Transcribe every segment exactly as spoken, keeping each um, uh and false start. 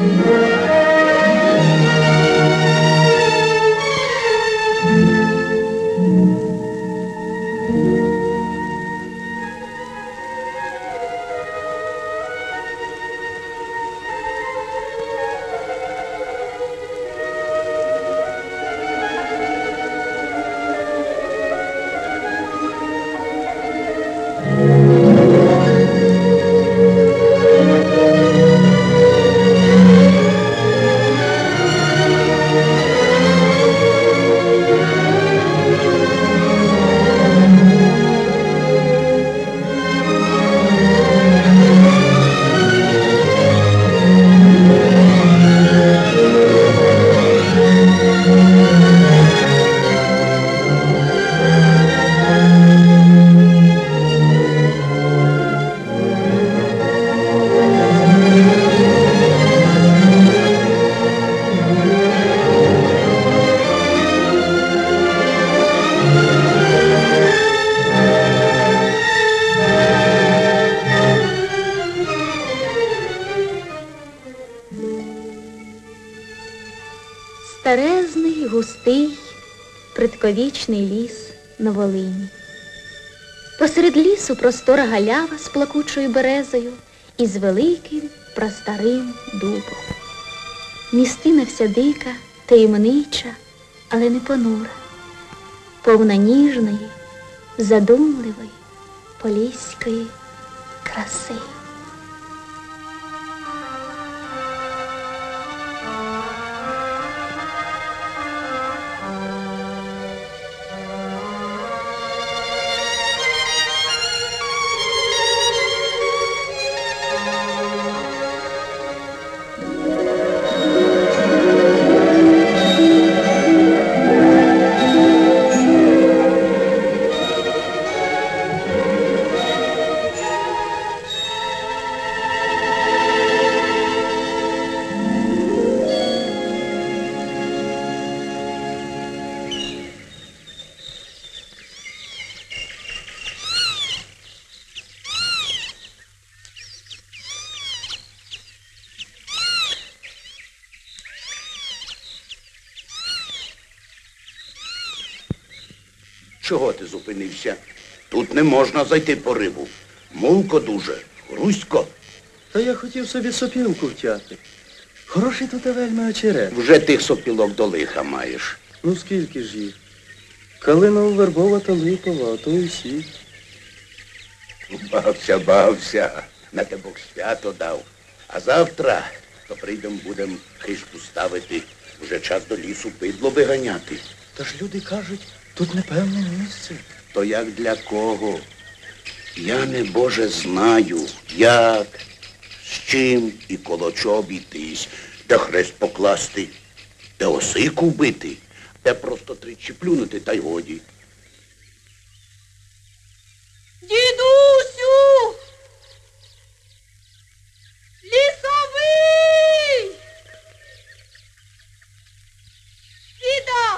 Старезний, густий, предковічний ліс на Волині. Посеред лісу простора галява з плакучою березою і з великим прастарим дубом. Містина вся дика, таємнича, але не понура, повна ніжної, задумливої, поліської краси. Чого ти зупинився? Тут не можна зайти по рибу. Мулко дуже, грузько. Та я хотів собі сопілку втяти. Хороший тут вельми очерет. Вже тих сопілок до лиха маєш. Ну скільки ж їх? Калина вербова та липова, а то і всі. Бався, бався. На те Бог свято дав. А завтра, то прийдем, будем хишку ставити. Вже час до лісу бидло виганяти. Та ж люди кажуть, тут непевне місце. То як для кого? Я, не Боже, знаю, як, з чим і коло чого обійтись, де хрест покласти, де осику вбити, де просто тричі плюнути, та й годі. Дідусю! Лісовий! Діда!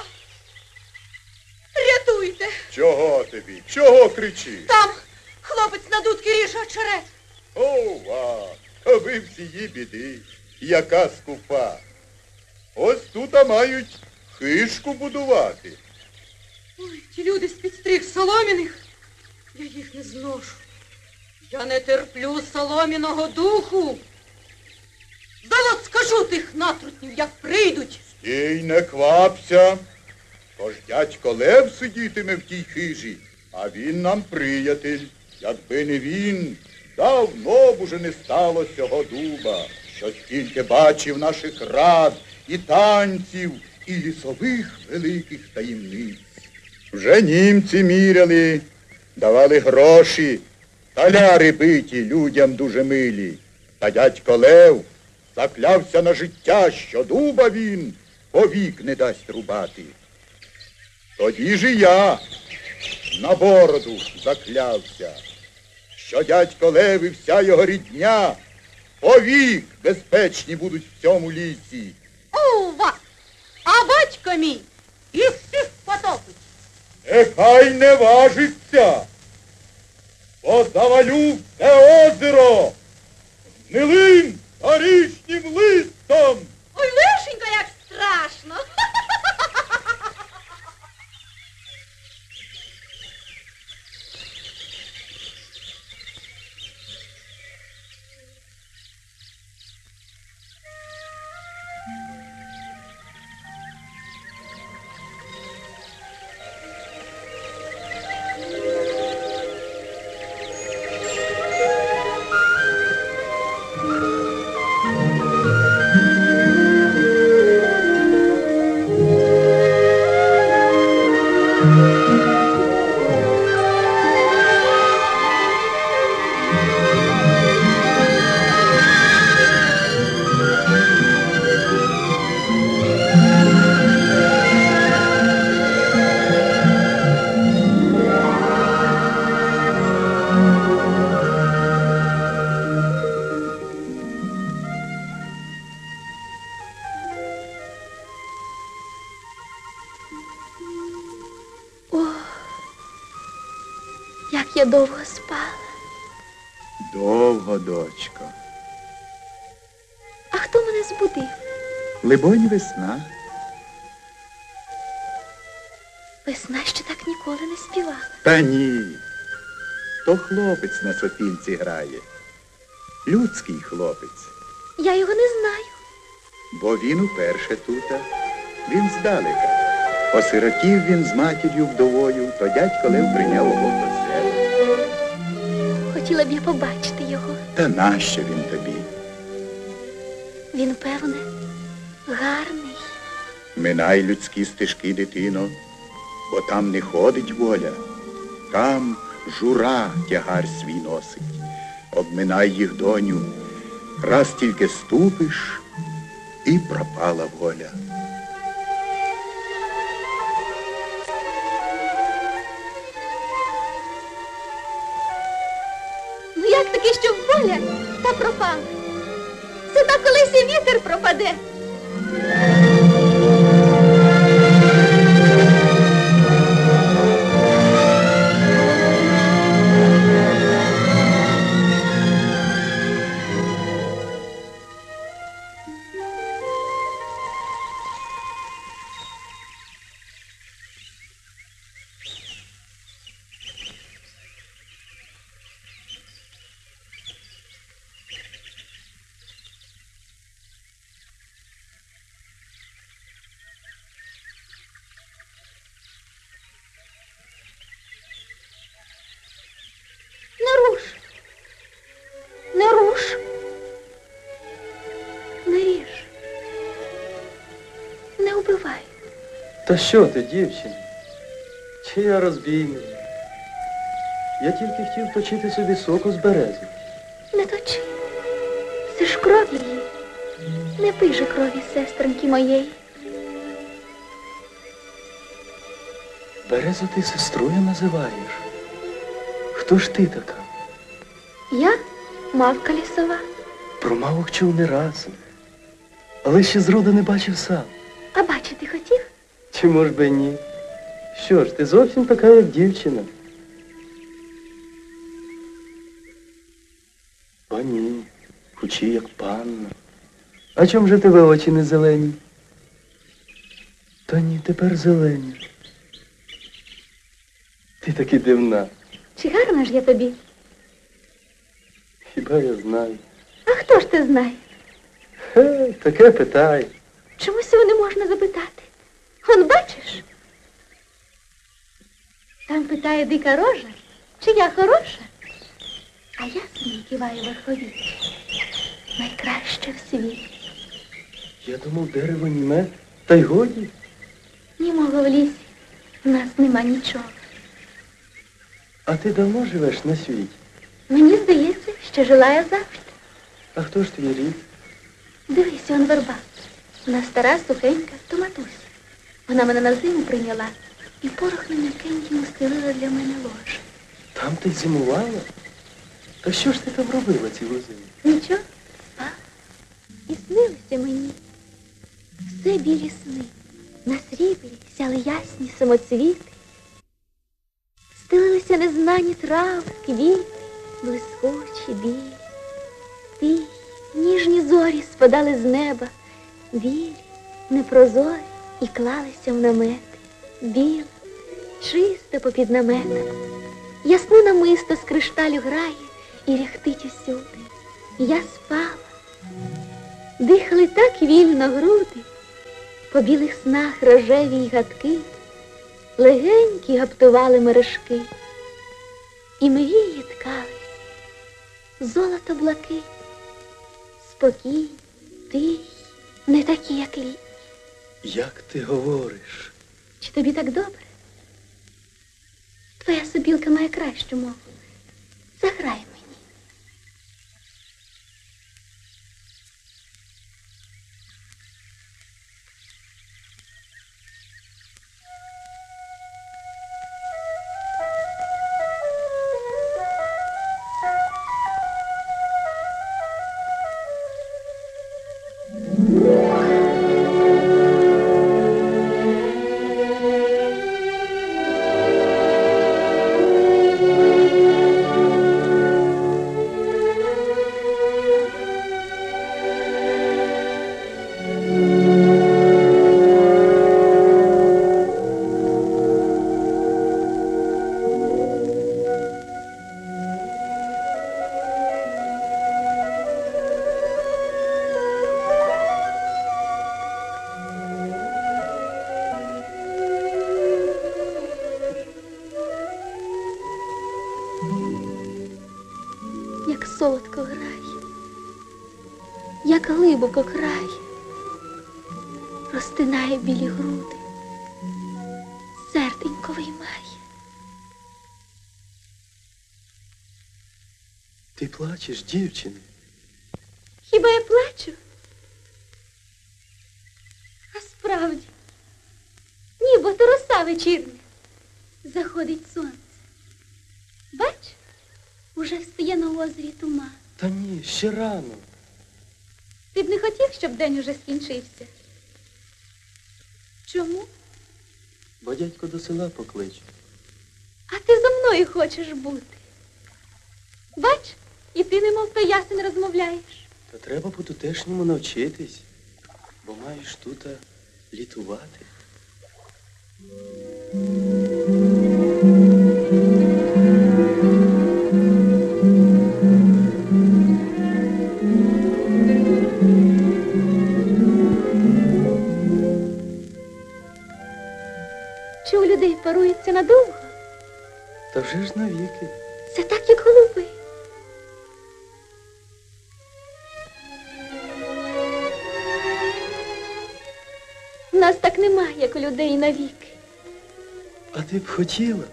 Рятуйте! Чого тобі? Чого кричиш? Там хлопець на дудки ріже очерет. Ова, то ви всії біди. Яка скупа. Ось тут мають хишку будувати. Ой, ті люди з-під стріх соломіних, я їх не зношу. Я не терплю соломіного духу. Завод скажу тих натрутнів, як прийдуть. Стій, не квапся. Тож дядько Лев сидітиме в тій хижі, а він нам приятель. Якби не він, давно б уже не стало цього дуба, що стільки бачив наших рад і танців, і лісових великих таємниць. Вже німці міряли, давали гроші, таляри биті людям дуже милі. Та дядько Лев заклявся на життя, що дуба він повік не дасть рубати. Тоді ж і я на бороду заклявся, що дядько Лев і вся його рідня повік безпечні будуть в цьому лісі. Ова! А батько мій їх всіх потопить. Нехай не важиться, бо завалю це озеро гнилим горішнім листом. Ой, лишенько, як страшно. Як я довго спала. Довго, дочко. А хто мене збудив? Либонь, весна. Весна ще так ніколи не співала. Та ні. То хлопець на сопілці грає. Людський хлопець. Я його не знаю. Бо він уперше тута. Він здалека. Осиротів він з матір'ю вдовою, то дядько Лев прийняв його до себе. Хотіла б я побачити його. Та нащо він тобі? Він, певне, гарний. Минай людські стежки, дитино, бо там не ходить воля. Там жура тягар свій носить. Обминай їх, доню, раз тільки ступиш, і пропала воля. Ну як таки, щоб воля та пропала? Це так колись і вітер пропаде. Не руш. Не руш. Не ріж. Не убивай. Та що ти, дівчина? Чи я розбійник? Я тільки хотів точити собі соку з берези. Не точи. Це ж кров її. Не пий же крові, сестринки моєї. Березу ти сестрою називаєш? Хто ж ти така? Я мавка лісова. Про мавок чув не раз, але ще зроду не бачив сам. А бачити хотів? Чому ж би ні? Що ж, ти зовсім така, як дівчина. О, ні, хучі, як панна. А чом же тебе очі не зелені? Та ні, тепер зелені. Ти таки дивна. Чи гарна ж я тобі? Хіба я знаю? А хто ж ти знає? Хе, таке питай. Чомусь його не можна запитати. Он бачиш? Там питає дика рожа, чи я хороша? А я собі киваю верхові. Найкраще в світі. Я думав, дерево німе, та й годі. Німого в лісі в нас нема нічого. А ти давно живеш на світі? Мені здається, що жила я завжди. А хто ж твій рід? Дивись, он верба. Вона стара, сухенька, то матуся. Вона мене на зиму прийняла і порох на м'якеньким устелила для мене ложе. Там ти зимувала? Та що ж ти там робила цілу зиму? Нічого, спала. І снилося мені. Все білі сни. На сріблі сяли ясні самоцвіти. Стелилися незнані трави, квіти, блискучі, білі. Ти, ніжні зорі спадали з неба, білі, непрозорі, і клалися в намети. Біло, чисто попід наметом. Ясне намисто з кришталю грає і ряхтить усюди. Я спала. Дихали так вільно груди, по білих снах рожеві й гадки, легенькі гаптували мережки, і мрії ткались, золото блаки, спокій, тихі, не такі, як літні. Як ти говориш? Чи тобі так добре? Твоя сопілка має кращу мову. Заграй мені. Як солодко грає, як глибоко крає, розтинає білі груди, серденько виймає. Ти плачеш, дівчино? Хіба я плачу? А справді, ні, бо то роса вечірня. Заходить сонце. Бач, уже встає на озері туман. Та ні, ще рано. Ти б не хотів, щоб день уже скінчився? Чому? Бо дядько до села покличе. А ти зо мною хочеш бути. Бач, і ти немов то ясен розмовляєш. Та треба по-тутешньому навчитись, бо маєш тут літувати. Чи у людей парується надовго? Та вже ж навіки. Це так, як голуби. У нас так немає, як у людей навіки. А ти б хотіла?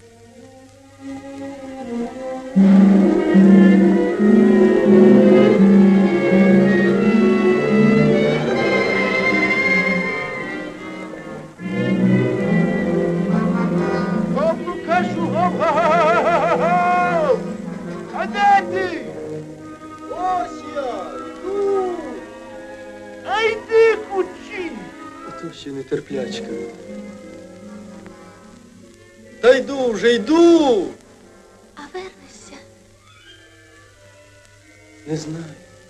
Ковну кашу, гоп-га-га-га-га-га! А де ти? Ось я, йду. А йди кучі. Ото ще нетерплячка. Та йду вже, йду! А вернешся? Не знаю.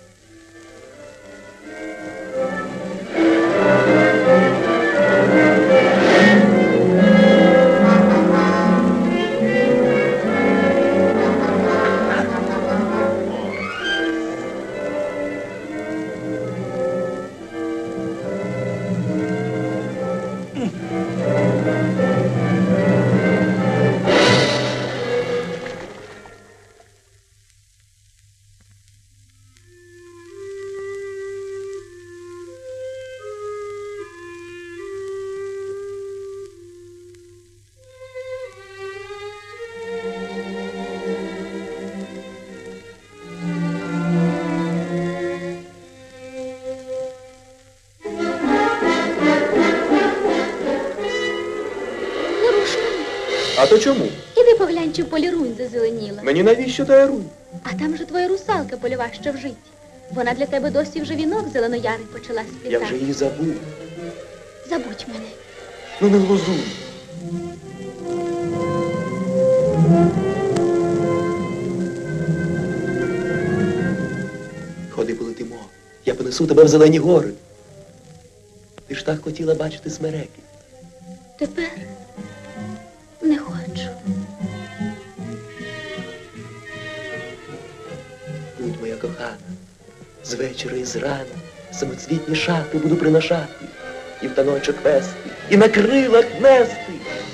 А то чому? Іди поглянь, чи в полі рунь зазеленіла. Мені навіщо та рунь? А там же твоя русалка польова, що в житті. Вона для тебе досі вже вінок зеленоярий почала сплітати. Я вже її забув. Забудь мене. Ну не глузуй. Ходи, полетимо. Я понесу тебе в зелені гори. Ти ж так хотіла бачити смереки. Тепер не хочу. Будь моя кохана, з вечора і з рана самоцвітні шати буду приношати, і в таночок вести, і на крилах нести.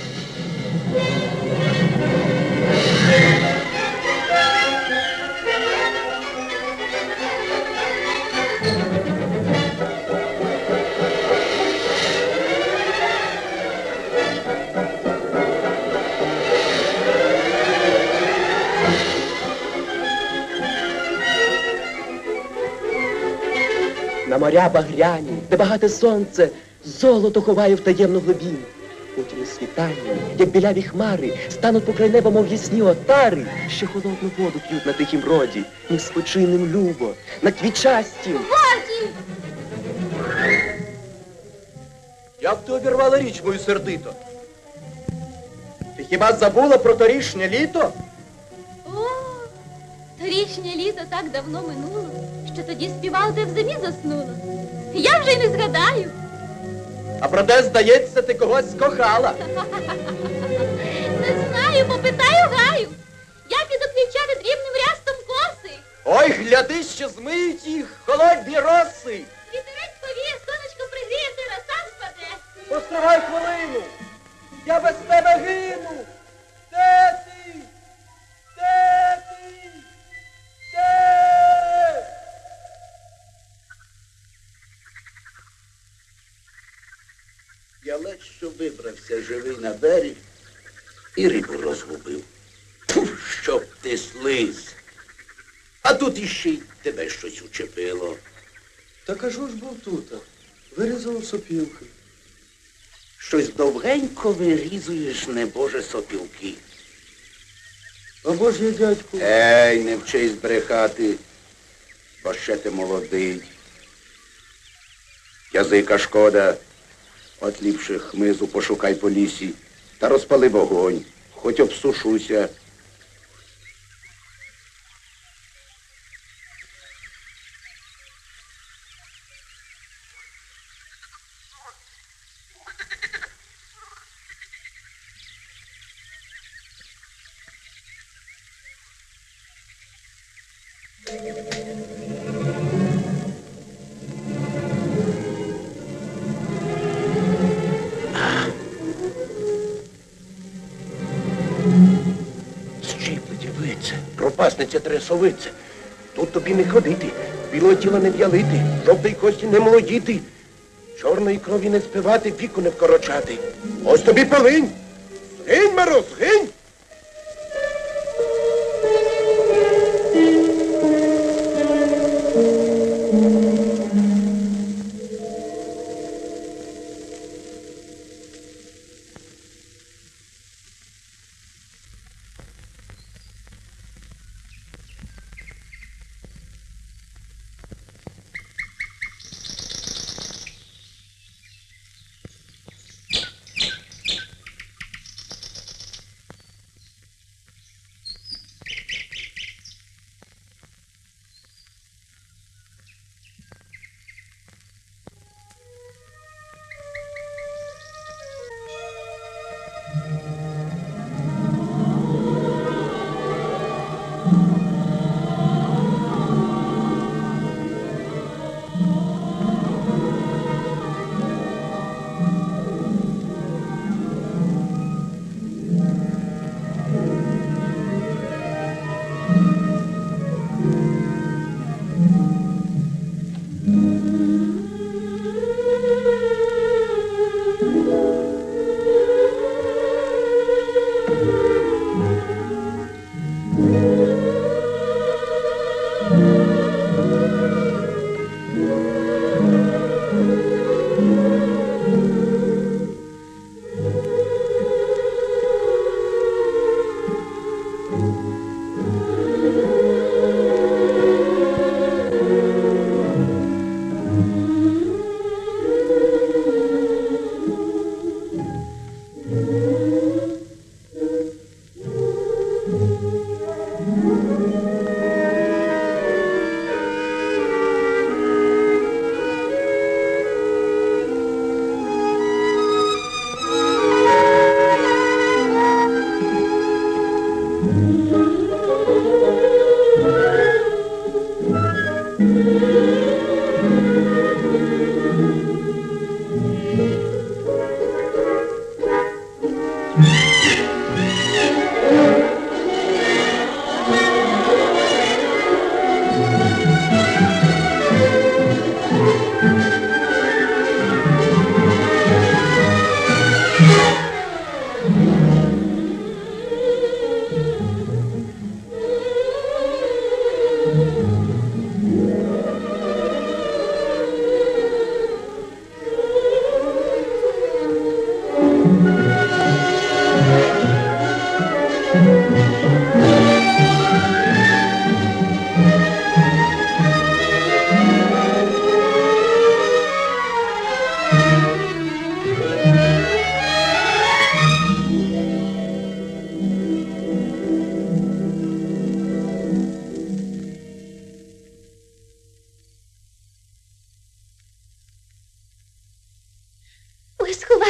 На моря багряні, де багате сонце, золото ховає в таємну глибину. Потім у світанні, як біляві хмари, стануть покрай неба, мов ясні отари, що холодну воду п'ють на тихім роді, ні спочинним любо, на квітчастім. Годі! Як ти обірвала річ мою сердито? Ти хіба забула про торішнє літо? О, торічнє літо так давно минуло, що тоді співав, де в зимі заснула. Я вже й не згадаю. А проте, здається, ти когось скохала. Не знаю, попитаю гаю. Я піду квічати дрібним рястом коси. Ой, гляди, що змиють їх холодні роси. Вітерець повіє, сонечко пригріє, ти роса спаде. Постривай хвилину, я без тебе гину. Де ти? Де ти? Де? Я ледь що вибрався живий на берег і рибу розгубив. Тьфу, щоб ти слиз. А тут іще й тебе щось учепило. Та кажу ж був тут, вирізав сопілки. Щось довгенько вирізуєш, небоже, сопілки. Або ж я, дядьку. Ей, не вчись брехати, бо ще ти молодий. Язика шкода. От ліпше хмизу пошукай по лісі та розпали вогонь, хоч обсушуся. Щиплеті вице, пропасниця тресовице. Тут тобі не ходити, білого тіла не в'ялити, жовтої кості не молодіти, чорної крові не спивати, віку не вкорочати. Ось тобі полинь! Згинь, Мороз, згинь!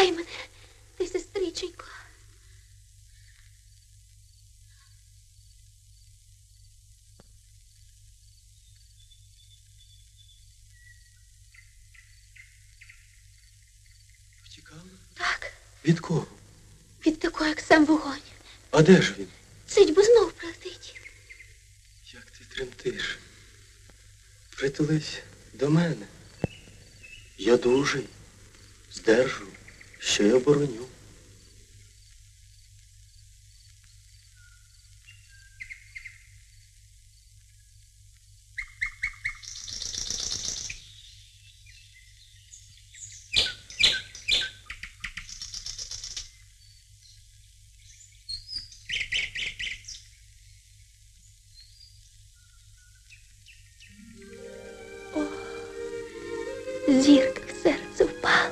Почекай мене, ти, сестриченько. Втікав? Так, Від кого? від такого, як сам вогонь. А де ж він? Цить, бо знов прилетить. Як ти тремтиш? Притулись до мене. Я дужий, здержу, що й обороню. Зірка в серце впала.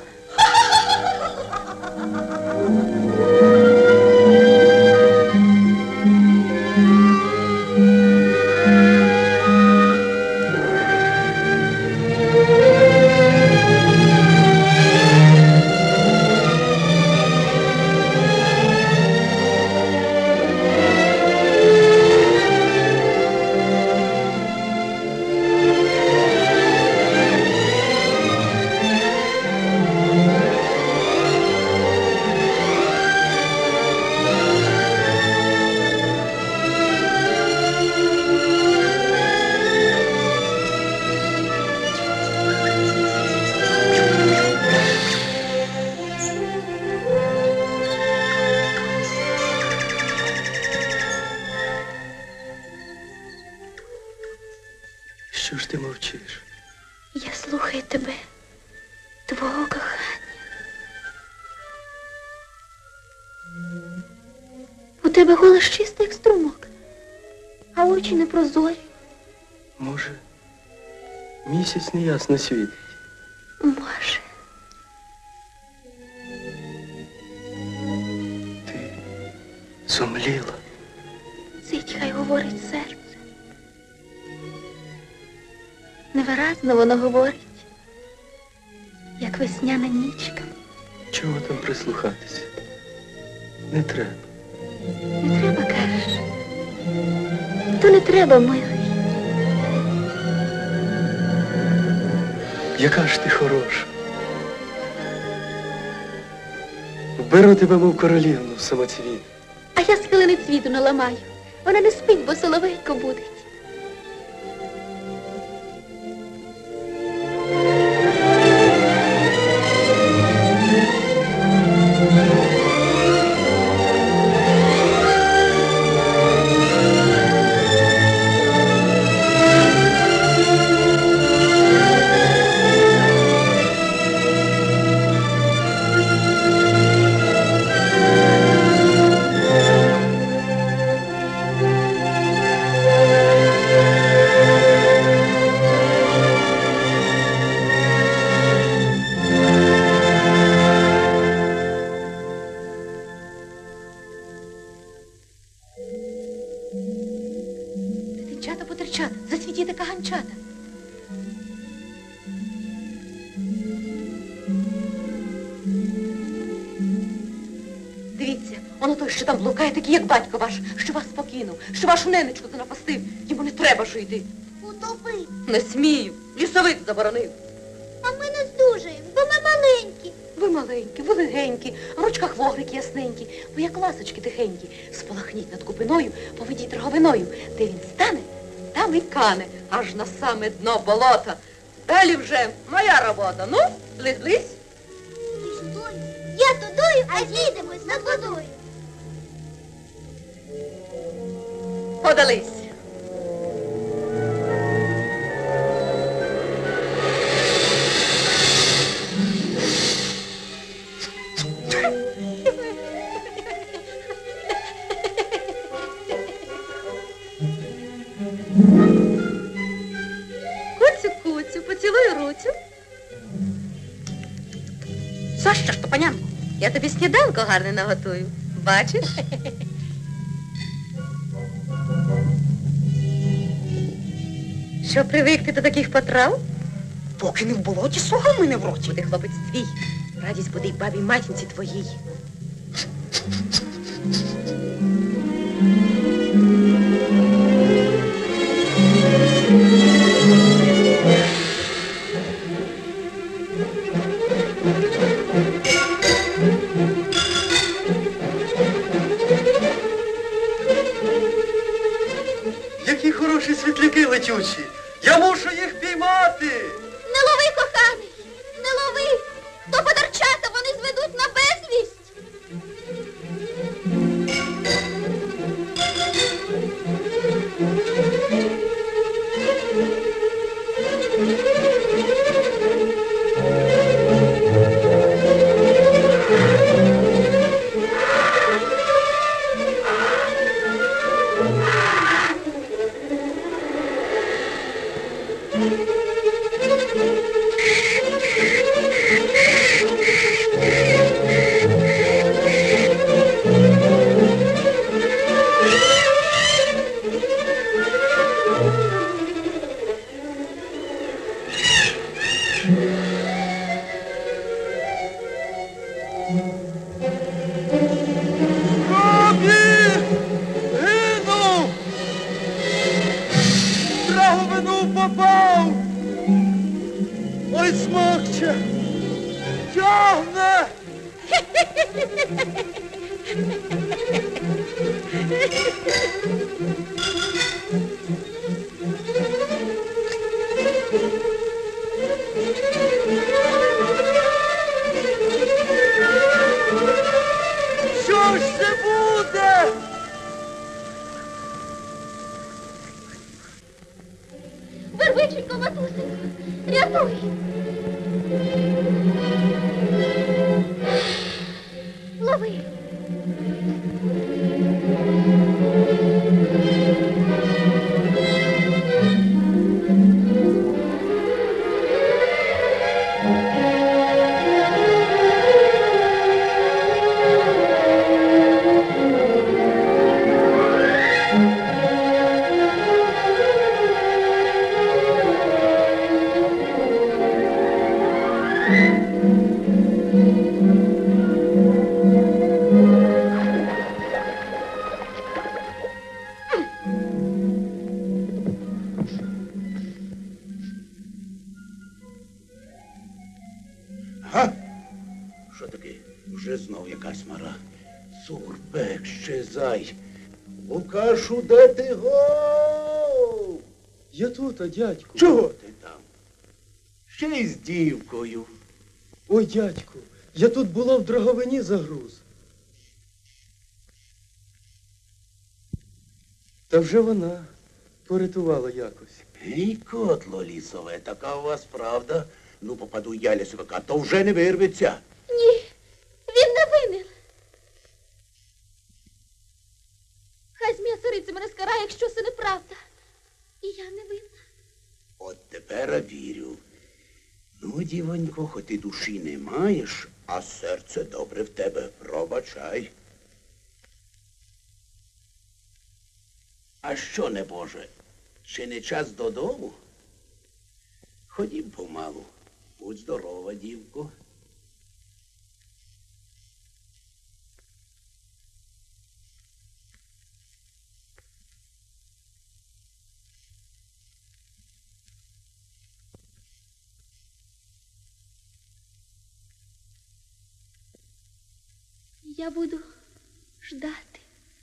Що ж ти мовчиш? Я слухаю тебе, твого кохання. У тебе голос чистий, як струмок, а очі не прозорі. Може, місяць неясно світить? Може. Ти зомліла. Цить, хай говорить серце. Невиразно воно говорить, як весняна нічка. Чого там прислухатися? Не треба. Не треба, кажеш. То не треба, милий. Яка ж ти хороша. Вберу тебе, мов королівну, самоцвіт. А я з хвилини цвіту наламаю. Вона не спить, бо соловейко будить. Дитинчата, потерчата, засвітіте каганчата. Дивіться, воно той, що там блукає, такий, як батько ваш, що вас покинув, що вашу ненечку занапастив. Йому не треба ж йти. Утопи. Не смію. Лісовик заборонив. А ми не здужаємо, бо ми маленькі. Ви маленькі, ви легенькі, в ручках вогрики ясненькі, ви як ласочки тихенькі. Сполахніть над купиною, поведіть роговиною. Де він стане, там і кане, аж на саме дно болота. Далі вже моя робота. Ну, лізь-лізь. Ти ж той. Я тудою, а зійдемось над водою. Подались. Куцю, куцю, поцілуй руцю. За що ж то, панянко? Я тобі сніданку гарне наготую. Бачиш? Що привикти до таких потрав? Поки не в болоті, сугами не в роті. Буде хлопець твій. Радість буде й бабі матінці твоїй. Які хороші світляки летючі! Я мушу їх піймати! Не лови, коханий, не лови. То подарчата вони зведуть на безвість. Попав! Ой, смокче! Тягне! Що ж це буде? Вервиченько, матусенько, рятуй. Лови. Га? Що таке? Вже знов якась мара. Сурбек, щезай. Лукашу, де ти гов? Я тут, а дядьку. Чого ти там? Ще й з дівкою. Ой, дядьку, я тут була в драговині загруз. Та вже вона порятувала якось. Ей, котло лісове, така у вас правда. Ну, попаду я лісовика, то вже не вирветься. Ні, він не винен. Хай змія цариця мене скарає, якщо це неправда. І я не винна. От тепер вірю. Ну, дівонько, хоч ти душі не маєш, а серце добре в тебе, пробачай. А що, небоже, чи не час додому? Ходім помалу. Будь здорова, дівко. Я буду ждати.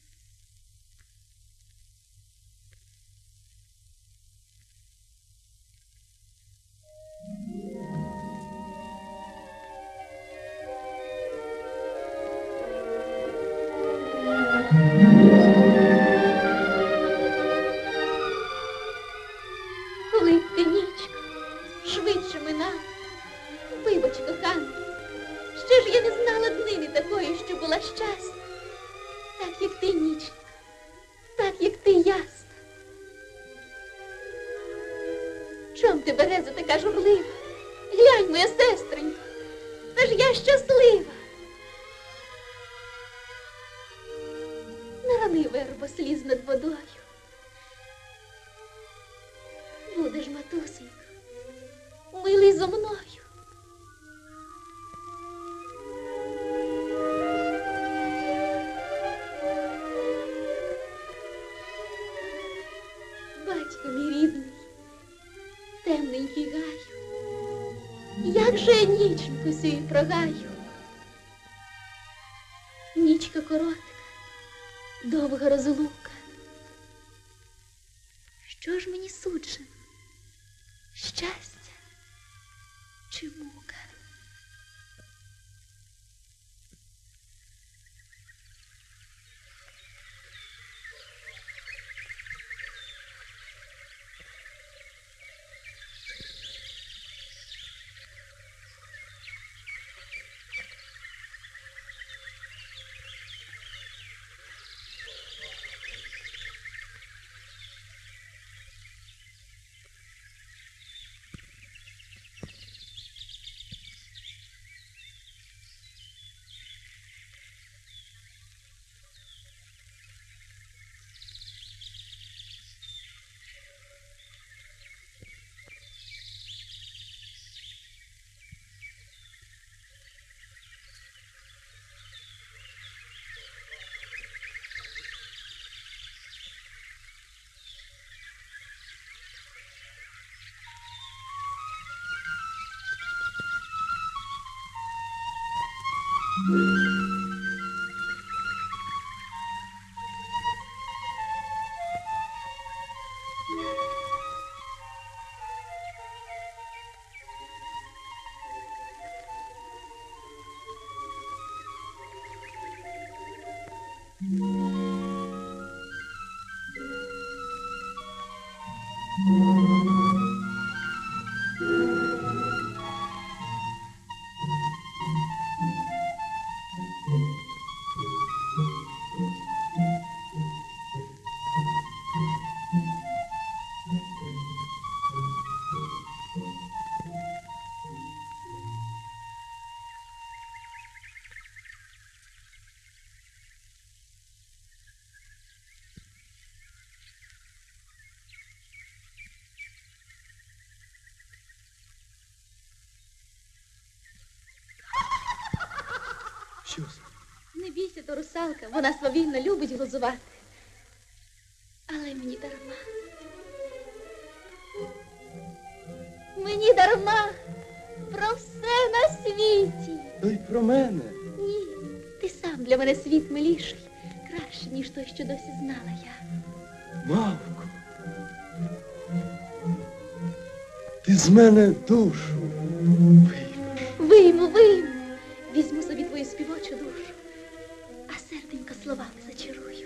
Коли б ти, нічко, швидше минав, вибач, коханий, ще ж я не знала днини такої, що була щасна. Так, як ти, нічко, так, як ти, ясна. Чом ти, береза, така журлива? Глянь, моя сестренько, та ж я щаслива. Не рани, вербо, сліз над водою. Будеш, матусенько, милий зо мною. Як же я ніченьку сію прогаю? Нічка коротка, довга розлука. Що ж мені суджено? Щастя чи мука? Що це? Не бійся, то русалка, вона свавільно любить глузувати. Але мені дарма. Мені дарма про все на світі. То й про мене. Ні, ти сам для мене світ миліший, краще, ніж той, що досі знала я. Мавко, ти з мене душу виймеш. Вийму, вийму, візьму собі твою співочу душу, а серденько словами зачарую.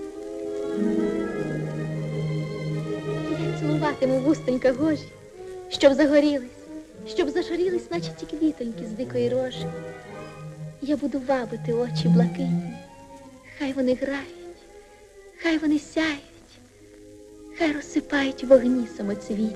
Я цілуватиму вустонька гожі, щоб загорілись, щоб зашарілись, наче ті квітоньки з дикої рожі. Я буду вабити очі блакитні, хай вони грають, хай вони сяють, хай розсипають вогні самоцвітні.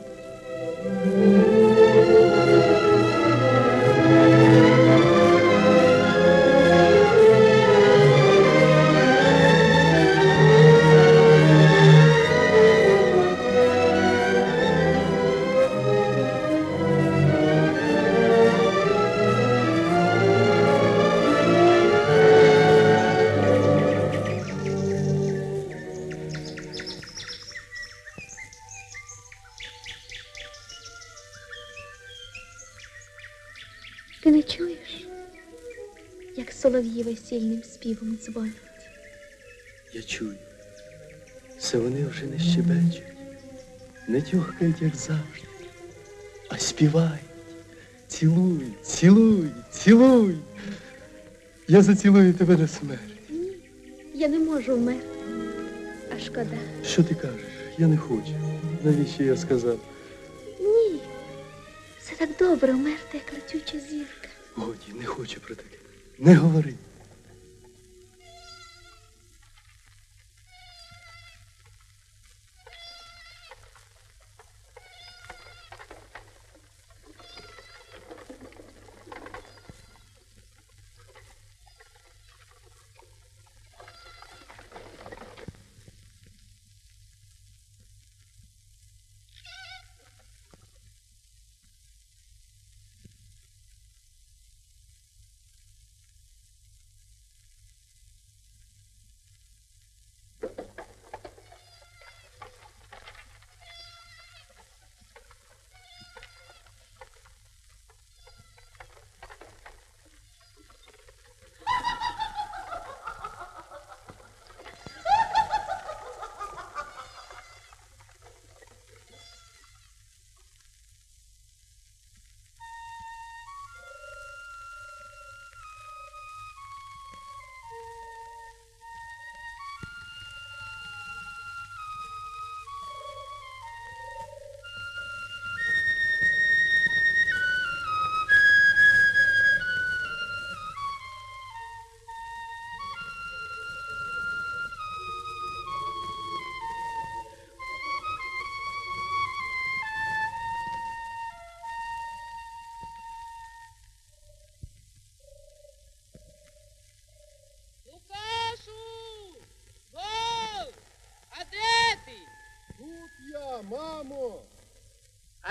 Ти не чуєш, як солов'ї весільним співом дзвонять? Я чую, це вони вже не щебечуть, не тюхкають, як завжди, а співають. Цілуй, цілуй, цілуй. Я зацілую тебе до смерті. Ні, я не можу вмерти, а шкода. Що ти кажеш? Я не хочу. Навіщо я сказав? Ні, це так добре вмерти, як летюча зірка. Годі, не хочу про таке. Не говори.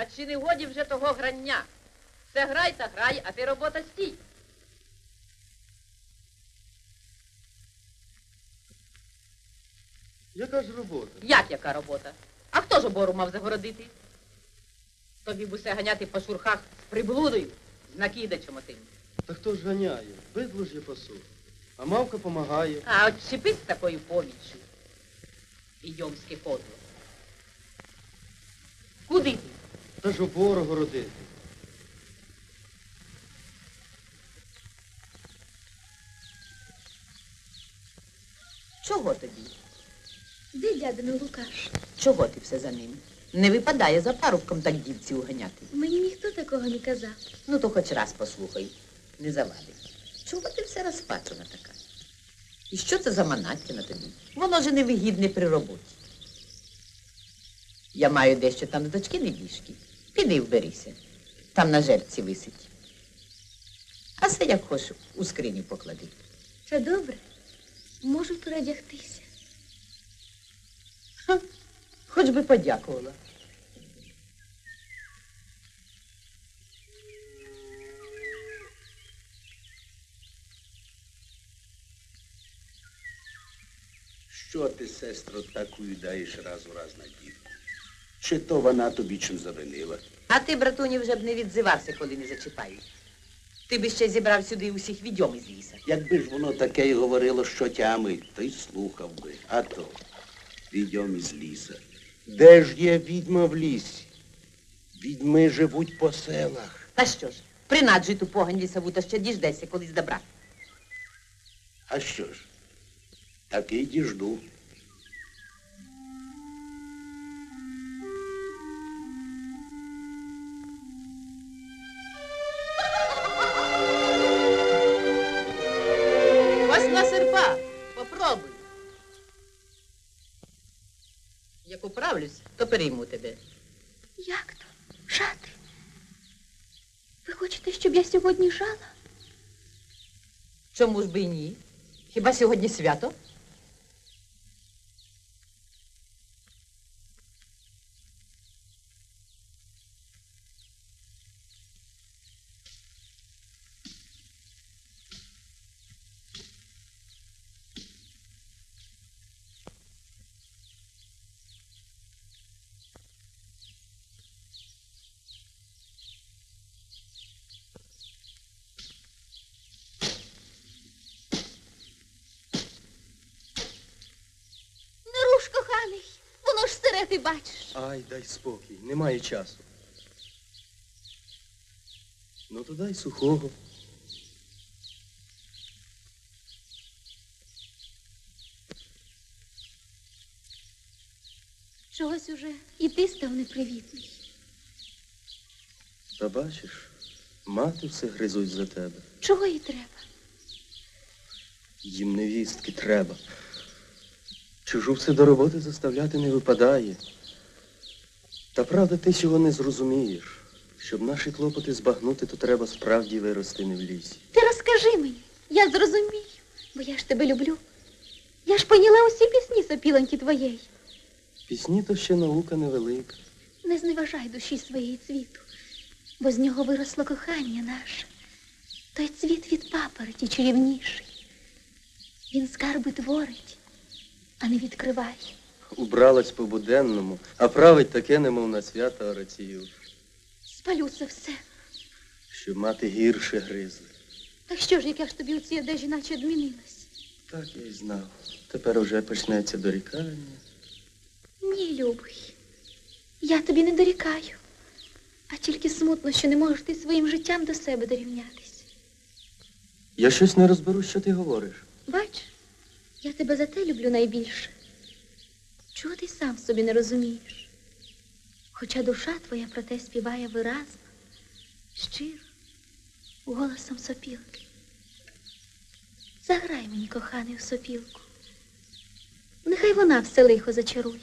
А чи не годі вже того грання? Все грай та грай, а ти робота стій. Яка ж робота? Як яка робота? А хто ж обору мав загородити? Тобі б усе ганяти по шурхах з приблудою, з накидачем отим. Та хто ж ганяє? Бидло ж я пасу. А мавка помагає. А от чіпись з такою поміччю. Ідьомське подло. Куди ти? Та ж обор огородити. Чого тобі? Де дядино Лукаш? Чого ти все за ним? Не випадає за парубком так дівці уганяти. Мені ніхто такого не казав. Ну, то хоч раз послухай, не завадить. Чого ти все розпачена така? І що це за манаття на тобі? Воно же невигідне при роботі. Я маю дещо там з дочки небіжки. Піди вберися. Там на жерці висить. А все як хочеш у скриню поклади. Це добре. Можу передягтися. Ха, хоч би подякувала. Що ти, сестро, так уїдаєш раз у раз на дівку? Чи то вона тобі чим завинила? А ти, братуні, вже б не відзивався, коли не зачіпають. Ти би ще зібрав сюди усіх відьом із ліса. Якби ж воно таке й говорило, що тямить, то й слухав би. А то відьом із ліса. Де ж є відьма в лісі? Відьми живуть по селах. Та що ж, принаджуй ту погань лісову, то ще діждешся колись добра. А що ж? Таки й діжду. Ось на серпа, попробуй. Як управлюсь, то перейму тебе. Як то? Жати? Ви хочете, щоб я сьогодні жала? Чому ж би й ні? Хіба сьогодні свято? Не руш, коханий. Воно ж сире, ти бачиш. Ай, дай спокій, немає часу. Ну то дай сухого. Чогось уже і ти став непривітний. Та бачиш, мати все гризуть за тебе. Чого їй треба? Їм невістки треба. Чужу все до роботи заставляти не випадає. Та правда, ти цього не зрозумієш. Щоб наші клопоти збагнути, то треба справді вирости не в лісі. Ти розкажи мені, я зрозумію, бо я ж тебе люблю. Я ж поняла усі пісні сопілоньки твоєї. Пісні то ще наука невелика. Не зневажай душі своєї цвіту, бо з нього виросло кохання наше. Той цвіт від папороті чарівніший. Він скарби творить, а не відкриває. Убралась по-буденному, а править таке, немов на свята орацію. Спалю це все. Щоб мати гірше гризли. Так що ж, яка ж тобі у цій одежі наче одмінилась? Так я й знав. Тепер уже почнеться дорікання. Ні, любий, я тобі не дорікаю, а тільки смутно, що не можеш ти своїм життям до себе дорівнятись. Я щось не розберу, що ти говориш. Бач, я тебе за те люблю найбільше. Чого ти сам собі не розумієш? Хоча душа твоя про те співає виразно, щиро, голосом сопілки. Заграй мені, коханий, у сопілку. Нехай вона все лихо зачарує.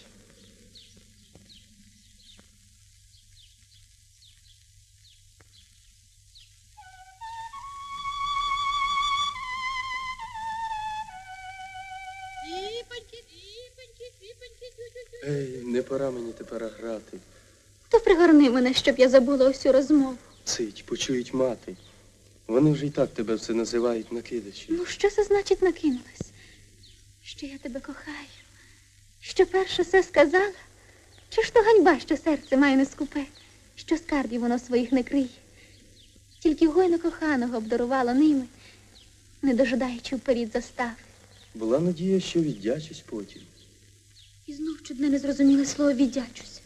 Ей, не пора мені тепер грати. То пригорни мене, щоб я забула усю розмову. Цить, почують мати. Вони вже й так тебе все називають накидачі. Ну, що це значить накинулась? Що я тебе кохаю? Що перше все сказала? Чи ж то ганьба, що серце має не скупе, що скарбів воно своїх не криє? Тільки гойно коханого обдарувало ними, не дожидаючи вперед застави. Була надія, що віддячусь потім. І знов чудне незрозуміле слово віддячуся.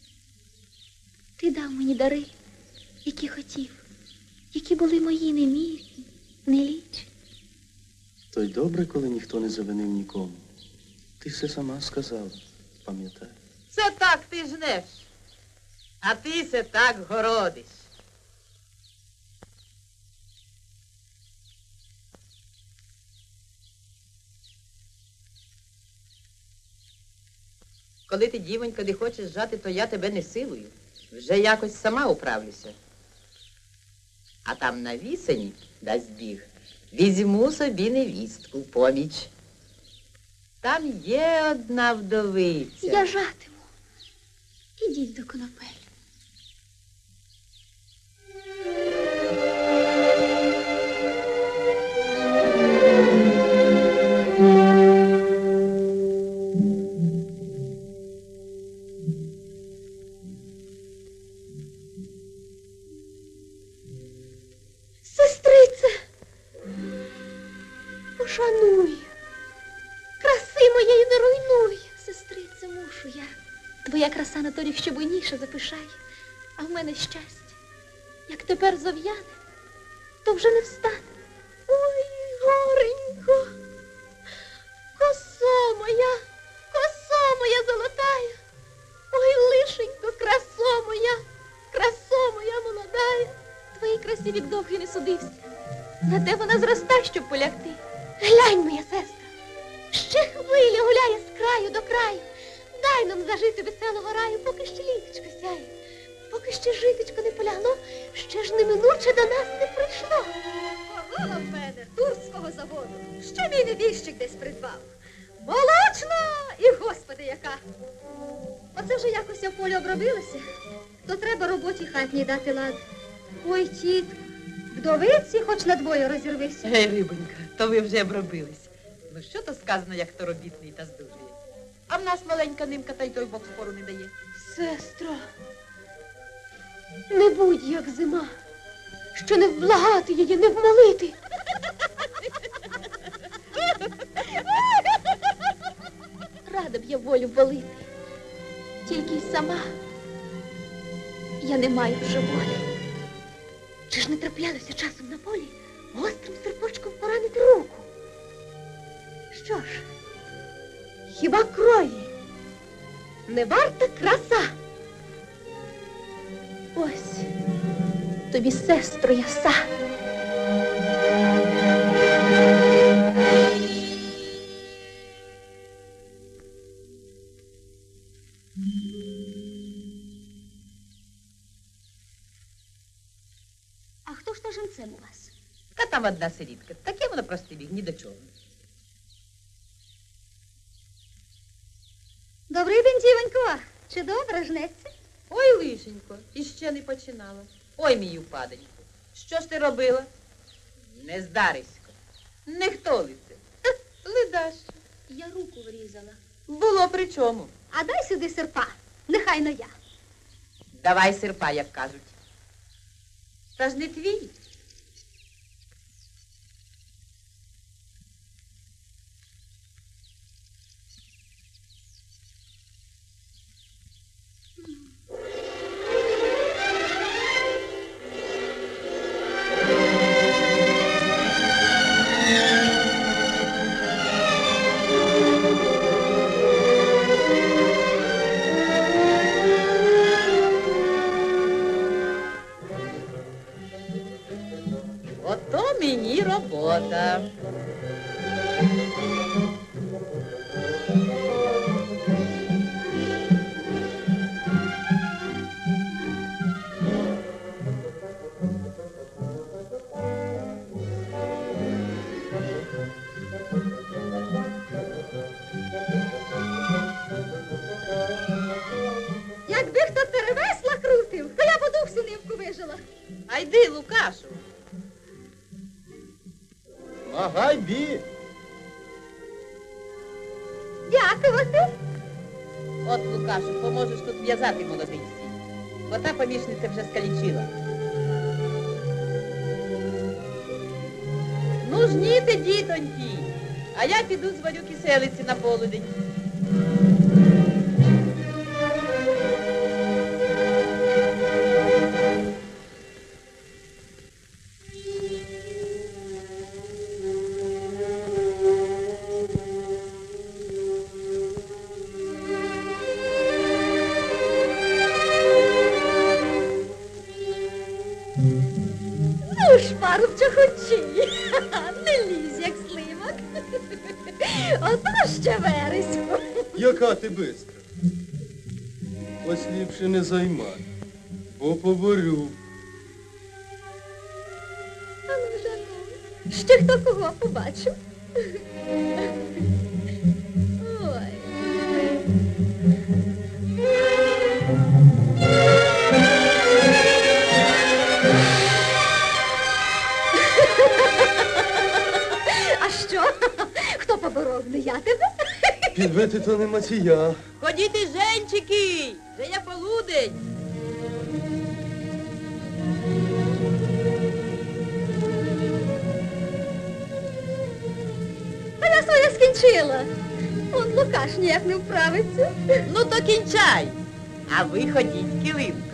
Ти дав мені дари, які хотів, які були мої немірні, нелічні. То й добре, коли ніхто не завинив нікому. Ти все сама сказала, пам'ятай. Це так ти жнеш, а ти се так городиш. Коли ти, дівонько, не хочеш жати, то я тебе не силую. Вже якось сама управлюся. А там на вісені, дасть Біг, візьму собі невістку в поміч. Там є одна вдовиця. Я жатиму. Ідіть до конопель. Сестрице, пошануй. Краси моєї не руйнуй. Сестрице, мушу я. Твоя краса на торік ще буйніше запишає, а в мене щастя. Як тепер зов'яне, то вже не встане. Ой, горенько, косо моя, косо моя золотая. Ой, лишенько, красо моя, красо моя молодая. Твоїй красі вік довгий не судився. На те вона зроста, щоб полягти. Глянь, моя сестра, ще хвиля гуляє з краю до краю. Дай нам зажити веселого раю, поки ще літочко сяє. Поки ще житочко не полягло, ще ж неминуче до нас не прийшло. Погала в мене турського заводу, що мій невіщик десь придбав. Молочна і, господи, яка. Оце вже якось я в полі обробилася, то треба роботі хатній дати лад. Ой, тітко, вдовиці хоч на двоє розірвися. Гей, рибонька, то ви вже обробились. Ну що то сказано, як то робітний та здужує? А в нас маленька нимка та й той бок спору не дає. Сестро, не будь як зима, що не вблагати її, не вмолити. Рада б я волю волити, тільки й сама я не маю вже волі. Чи ж не траплялося часом на полі гострим серпочком поранити руку? Що ж, хіба крові не варта краса? Ось тобі, сестро, яса. А хто ж то женцем у вас? Та там одна сирітка. Таке воно простий біг, ні до чого. Добрий день, дівонько. Чи добре жнеться? Ой, лишенько, іще не починала. Ой, мій упаденько, що ж ти робила? Не здарисько, не хтолиться, ледащо. Я руку врізала. Було при чому. А дай сюди серпа, нехай но я. Давай серпа, як кажуть. Та ж не твій. Ото мені робота. Якби хто перевесла крутив, Лукашу. Магай бі. Дякувати. От, Лукашу, поможеш тут в'язати молодиці. Бо та помічниця вже скалічила. Ну, жніте, дітоньки, а я піду зварю киселиці на полудень. Ну ж, парубче, хочі. Не лізь, як слимак. Ото ще вересько. Яка ти бистра? Ось ліпше не займай, бо поборю. А ну вже ну. Ще хто кого побачив. Ой. А що? Хто поборов? Не я тебе? Підбити то не Матія. Ходіть, женчики, вже я полудень. А я своє скінчила. Он Лукаш ніяк не вправиться. Ну то кінчай, а ви ходіть, килимко.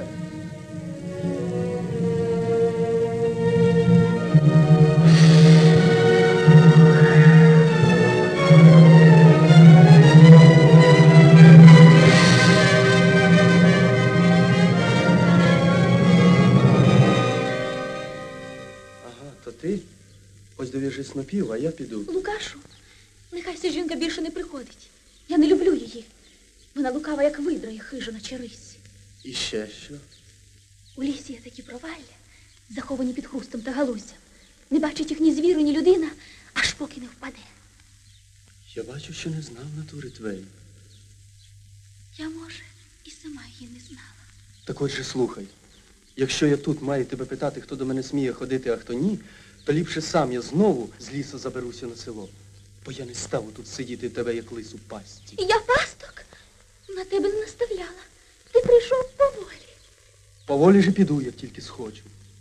Ага, то ти? Ось дов'яжи снопів, а я піду. Лукашу, нехай ця жінка більше не приходить. Я не люблю її. Вона лукава, як видра і хижа на черисі. І ще що? У лісі є такі провалля, заховані під хрустом та галуздям. Не бачить їх ні звіру, ні людина, аж поки не впаде. Я бачу, що не знав натури твоєї. Я, може, і сама її не знала. Так отже, слухай. Якщо я тут маю тебе питати, хто до мене сміє ходити, а хто ні, то ліпше сам я знову з лісу заберуся на село. Бо я не ставу тут сидіти тебе, як лис у пасті. Я пасток на тебе не наставляла. Ти прийшов поволі. Поволі же піду, як тільки схочу.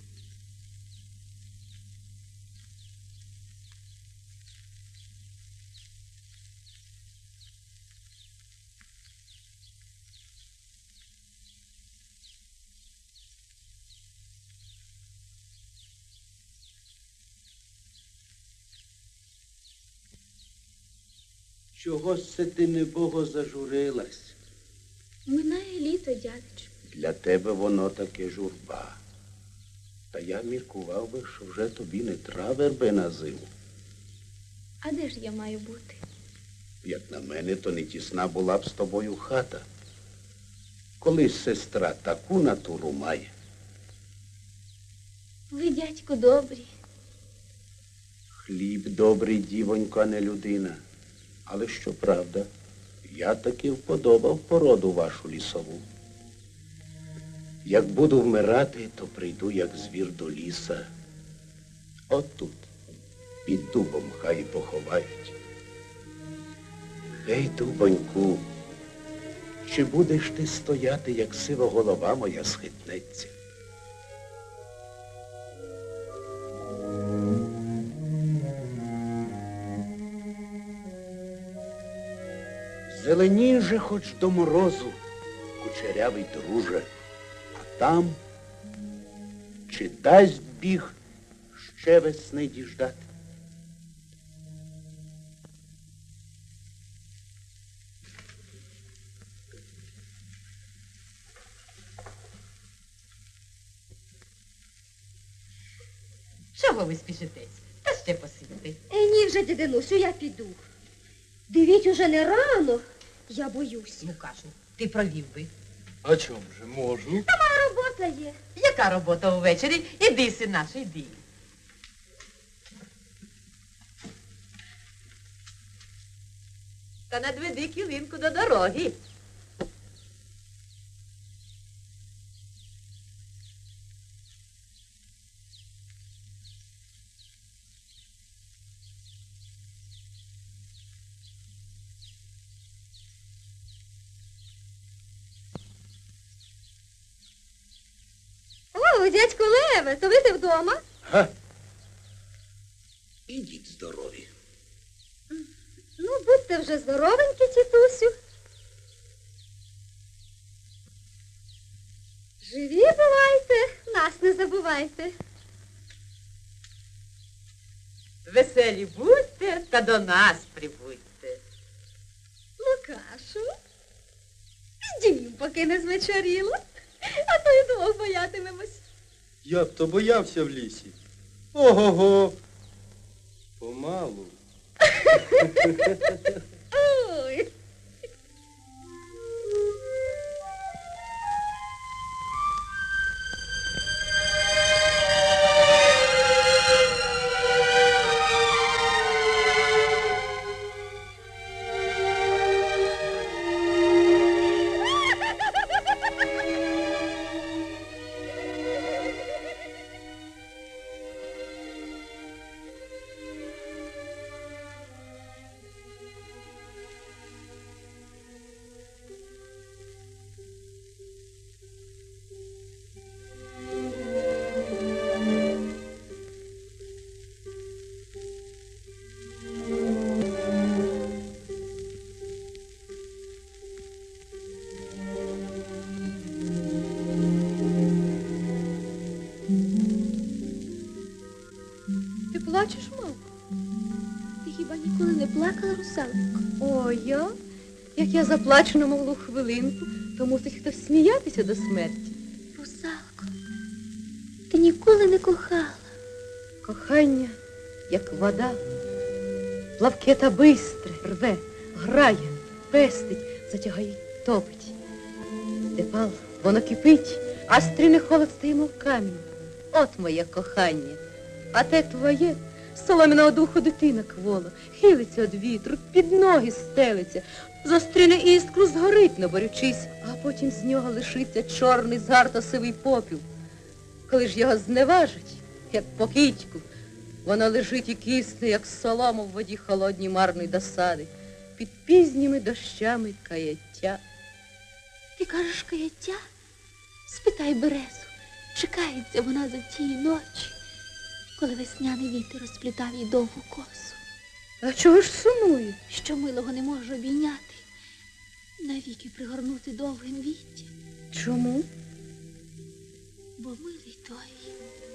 Чого це ти, небого, зажурилась? Минає літо, дядечку. Для тебе воно таки журба. Та я міркував би, що вже тобі не тра вербена зиму. А де ж я маю бути? Як на мене, то не тісна була б з тобою хата. Колись сестра таку натуру має. Ви, дядьку, добрі. Хліб добрий, дівонько, а не людина. Але що правда, я таки вподобав породу вашу лісову. Як буду вмирати, то прийду, як звір до ліса. От тут, під дубом, хай і поховають. Ей, дубоньку, чи будеш ти стояти, як сива голова моя схитнеться? Зеленій же хоч до морозу, кучерявий друже, а там чи дасть біг ще весни діждати? Чого ви спішитесь? Та ще посидите. Е, ні вже, дідинусю, я піду. Дивіть, уже не рано. Я боюсь. Лукашу, ти провів би. А чому же можу? Та моя робота є. Яка робота увечері? Іди, син наш, іди. Та надведи килинку до дороги. дядько Леве, то ви ти вдома? Га? Ідіть здорові. Ну, будьте вже здоровенькі, тітусю. Живі бувайте, нас не забувайте. Веселі будьте та до нас прибудьте. Лукашу, підійм, поки не звечоріло, а то й двох боятимемось. Я б то боявся в лісі. Ого-го. Помалу. Ой. Ти плачеш, мам? Ти хіба ніколи не плакала, русалко? О, я? Як я заплачу на малу хвилинку, то мусить хтось сміятися до смерті. Русалко, ти ніколи не кохала. Кохання, як вода, плавке та бистре, рве, грає, пестить, затягає й топить. Де пал, воно кипить, а стріне холод стає, мов камінь. От моє кохання, а те твоє, соломіного духу дитина квола, хилиться від вітру, під ноги стелиться, зостріне іскру, згорить, не борючись, а потім з нього лишиться чорний згартосивий попіл. Коли ж його зневажить, як покидьку, воно лежить і кисне, як солома в воді холодній марної досади, під пізніми дощами каяття. Ти кажеш каяття? Спитай березу, чекається вона за тієї ночі, коли весняний вітер розплітав їй довгу косу. А чого ж сумує? Що милого не може обійняти, навіки пригорнути довгим віттям. Чому? Бо милий той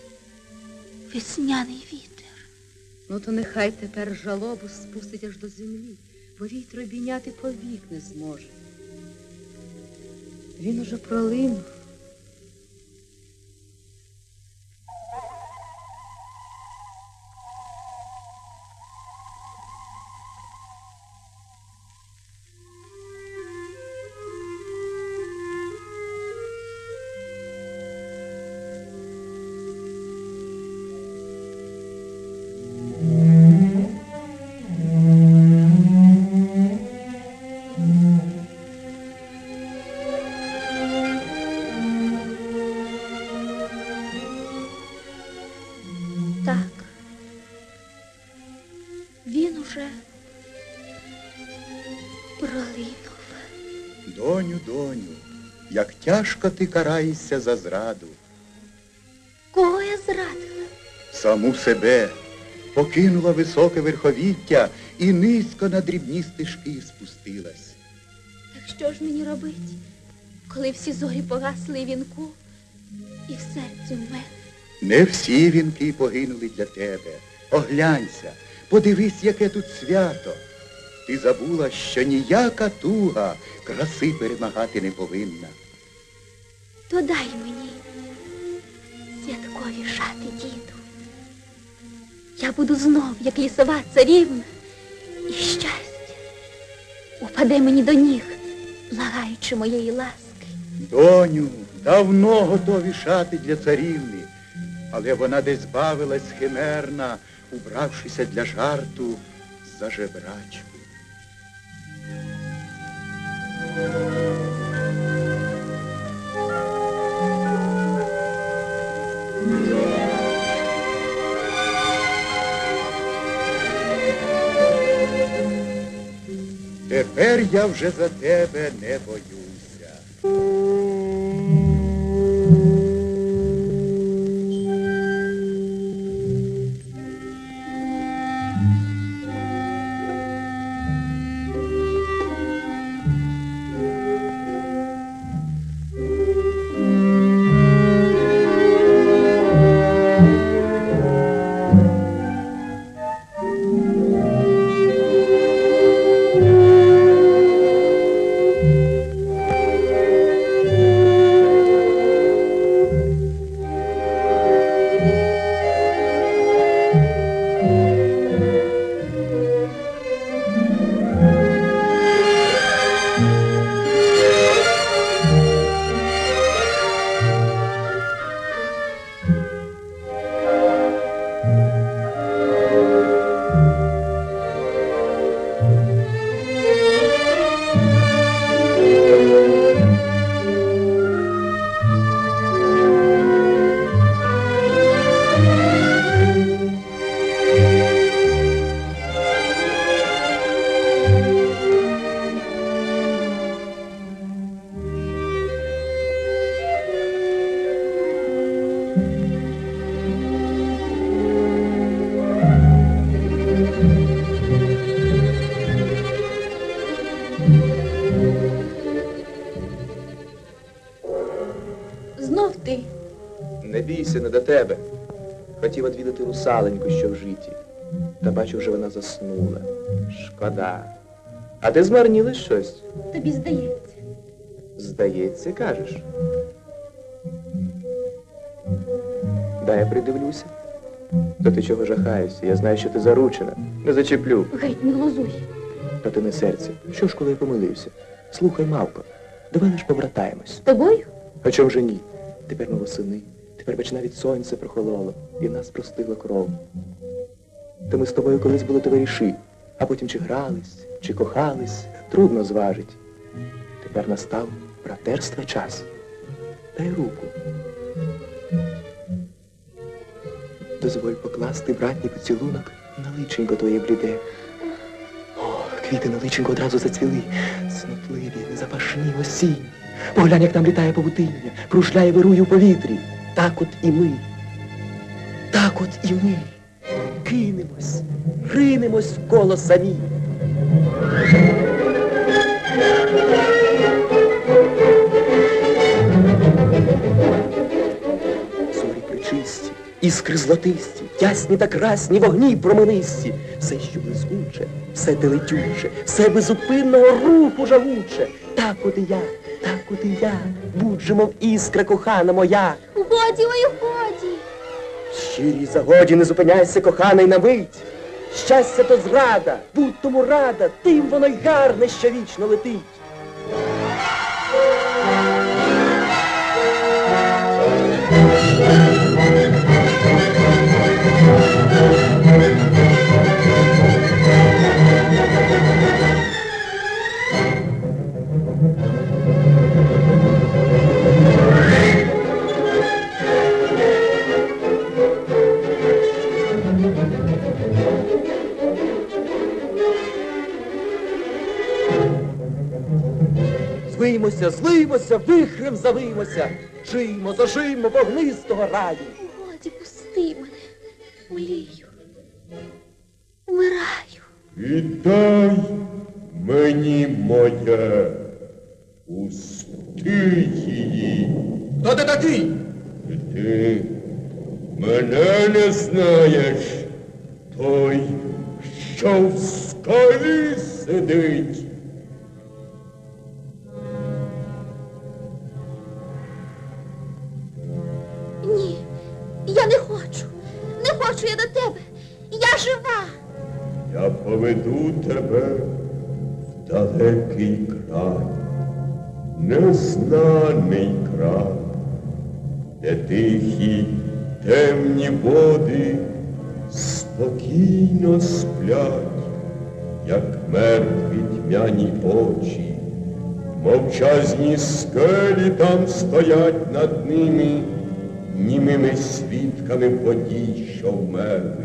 весняний вітер. Ну то нехай тепер жалобу спустить аж до землі, бо вітер обійняти повік не зможе. Він уже пролинув. Так, він уже пролинув. Доню, доню, як тяжко ти караєшся за зраду. Кого я зрадила? Саму себе покинула високе верховіття і низько на дрібні стежки спустилась. Так що ж мені робити, коли всі зорі погасли вінку і в серці в мене? Не всі вінки погинули для тебе. Оглянься, подивись, яке тут свято. Ти забула, що ніяка туга краси перемагати не повинна. То дай мені святкові шати, діду. Я буду знов, як лісова царівна, і щастя упаде мені до ніг, благаючи моєї ласки. Доню, давно готові шати для царівни, але вона десь бавилась химерна, убравшися для жарту за жебрачку. Тепер я вже за тебе не боюся. сину, до тебе. Хотів відвідати русаленьку, що в житті. Та бачу, вже вона заснула. Шкода. А ти змарніла щось? Тобі здається. Здається, кажеш. Дай я придивлюся. Та ти чого жахаєшся? Я знаю, що ти заручена. Не зачеплю. Геть, не глузуй. Та ти не серце. Що ж, коли я помилився? Слухай, мавко, давай лиш побратаємось. З тобою? А чому же ні? Тепер ми восени. Тепер, бач, навіть сонце прохололо, і в нас простигла кров. Та ми з тобою колись були товариші, а потім чи грались, чи кохались, трудно зважить. Тепер настав братерства час. Дай руку. Дозволь покласти братній поцілунок на личенько твоє бліде. О, квіти на личенько одразу зацвіли, снотливі, запашні, осінні. Поглянь, як там літає павутиння, кружляє, вирує у повітрі. Так от і ми, так от і ми кинемось, ринемось в коло самі. Зорі причисті, іскри злотисті, ясні та красні, вогні променисті. Все, що блискуче, все телетюче, все безупинного руху жагуче. Так от і я, так от і я, будь же, мов іскра кохана моя. Годі, ой, годі. Щирій загоді не зупиняйся, коханий, на мить. Щастя то зрада, будь тому рада, тим воно й гарне, що вічно летить. Звиймося, злиймося, вихрем завиймося, жиймо, зажиймо вогнистого раю. Годі, пусти мене, млію, вмираю. Віддай мені моє, пусти її. Хто ти такий? Ти мене не знаєш, той, що в скалі сидить. Ні, я не хочу, не хочу я до тебе, я жива. Я поведу тебе в далекий край, незнаний край, де тихі темні води спокійно сплять, як мертві тьмяні очі, мовчазні скелі там стоять над ними, німими свідками подій, що вмерли.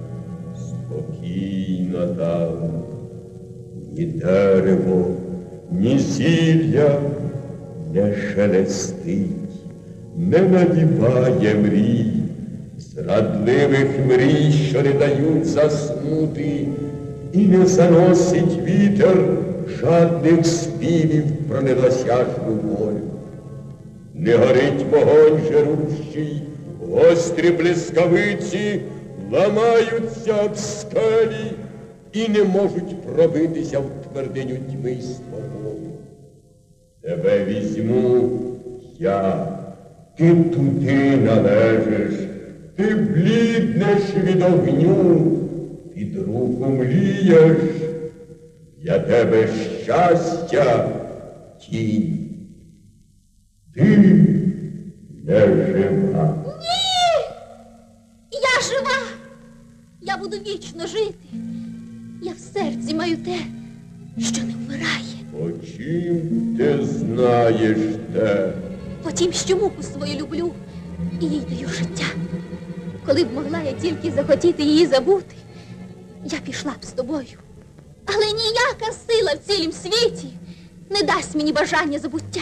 Спокійно там, ні дерево, ні зілля не шелестить, не навіває мрій, зрадливих мрій, що не дають заснути, і не заносить вітер жадних співів про недосяжну волю. Не горить вогонь жерущий, гострі блискавиці ламаються об скелі і не можуть пробитися в твердиню тьми й свободи. Тебе візьму я, ти туди належиш, ти бліднеш від огню, від руху млієш, для тебе щастя тінь. Ти не жива. Ні! Я жива! Я буду вічно жити. Я в серці маю те, що не вмирає. По чим ти знаєш те? Потім, що муку свою люблю, і їй даю життя. Коли б могла я тільки захотіти її забути, я пішла б з тобою. Але ніяка сила в цілім світі не дасть мені бажання забуття.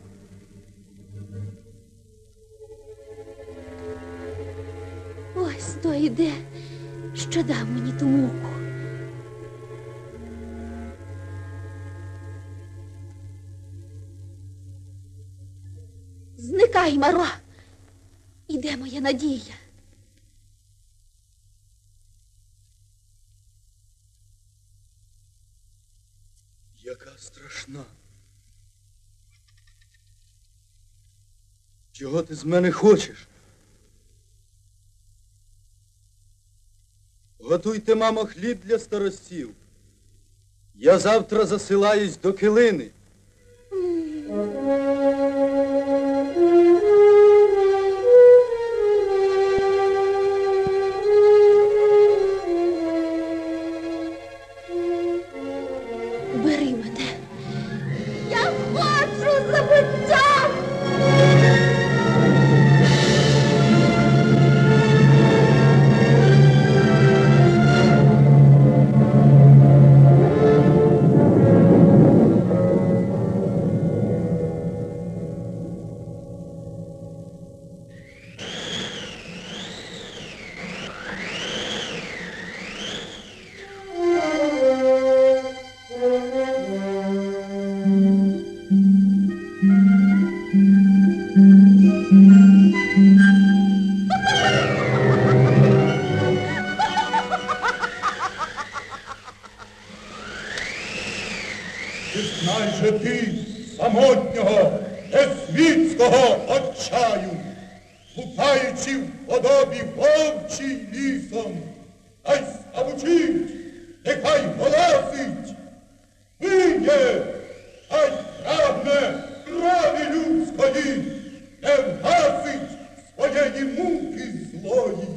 Ось то іде, що дав мені ту муку. Зникай, Маро, іди Де моя надія? Яка страшна. Чого ти з мене хочеш? Готуйте, мамо, хліб для старостів. Я завтра засилаюсь до Килини. Бери мене. Я хочу забуття! Ти знай же ти самотнього, несвітського отчаю, гупаючи в подобі вовчий лісом, хай ставучить, нехай голосить, виє, хай прагне крові людської, не вгасить своєї муки злої.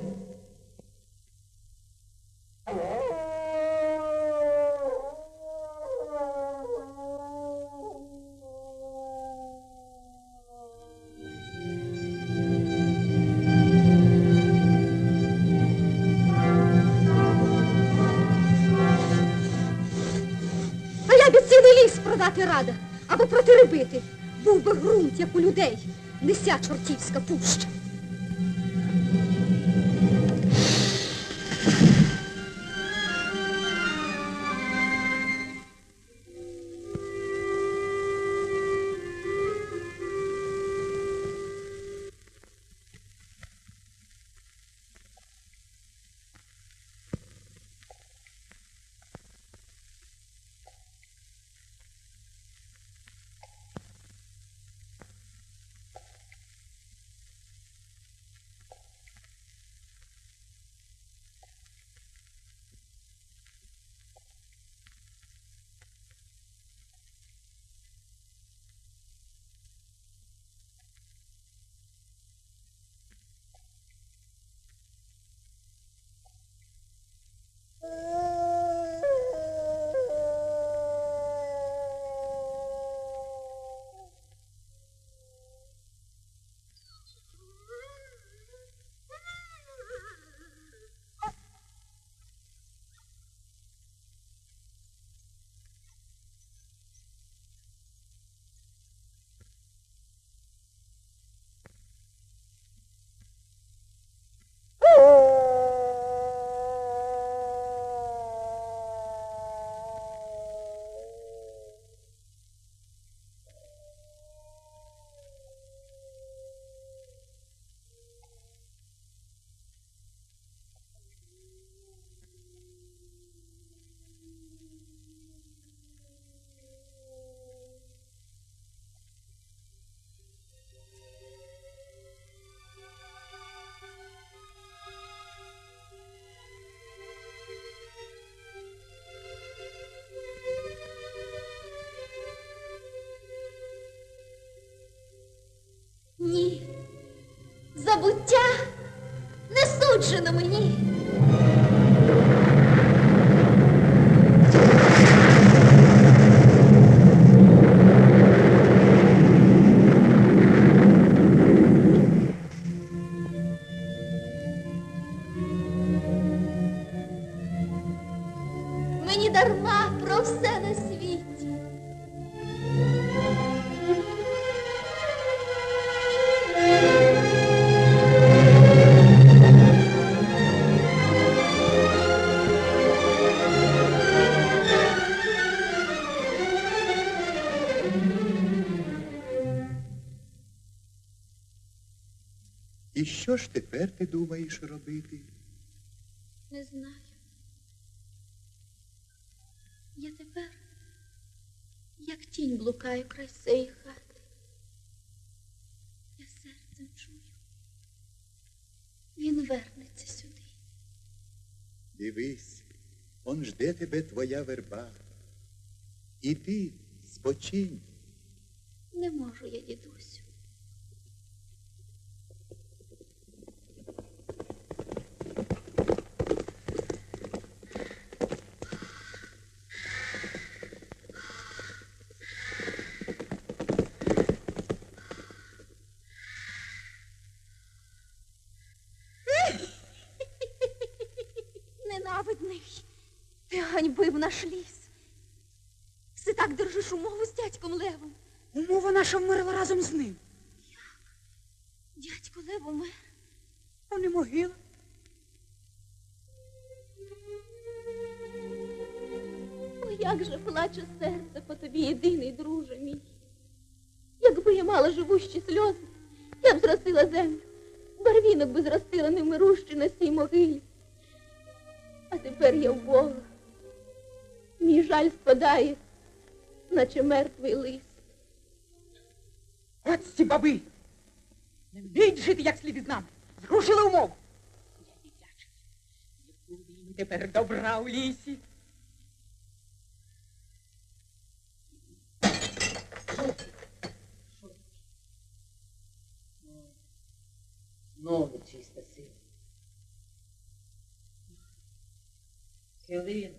А я б цілий ліс продати рада, або протиребити. Був би ґрунт, як у людей, неся чортівська пуща. Ні, забуття не суджено мені. Мені дарма про все на світі. І що ж тепер ти думаєш робити? Не знаю. Я тепер, як тінь, блукаю край цієї хати. Я серцем чую. Він вернеться сюди. Дивись, он жде тебе твоя верба. Іди, спочинь. Не можу я, дідусю. Ненавидний, ти ганьбив наш ліс. Все так держиш умову з дядьком Левом. Умова наша вмерла разом з ним. Дядько Лев умер. А не могила. О, як же плаче серце по тобі, єдиний друже мій. Якби я мала живущі сльози, я б зростила землю. Барвінок би зростила невмирущий на сій могилі. А тепер я вбога. Мій жаль спадає, наче мертвий лист. От ці баби. Не вміють жити, як слід із нами. Зрушили умову. Я віддячий. Не буде їм тепер добра у лісі. Знову нечиста сила. Килин.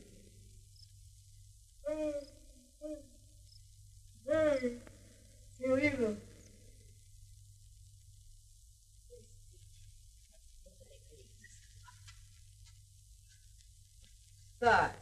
Килину. Встань.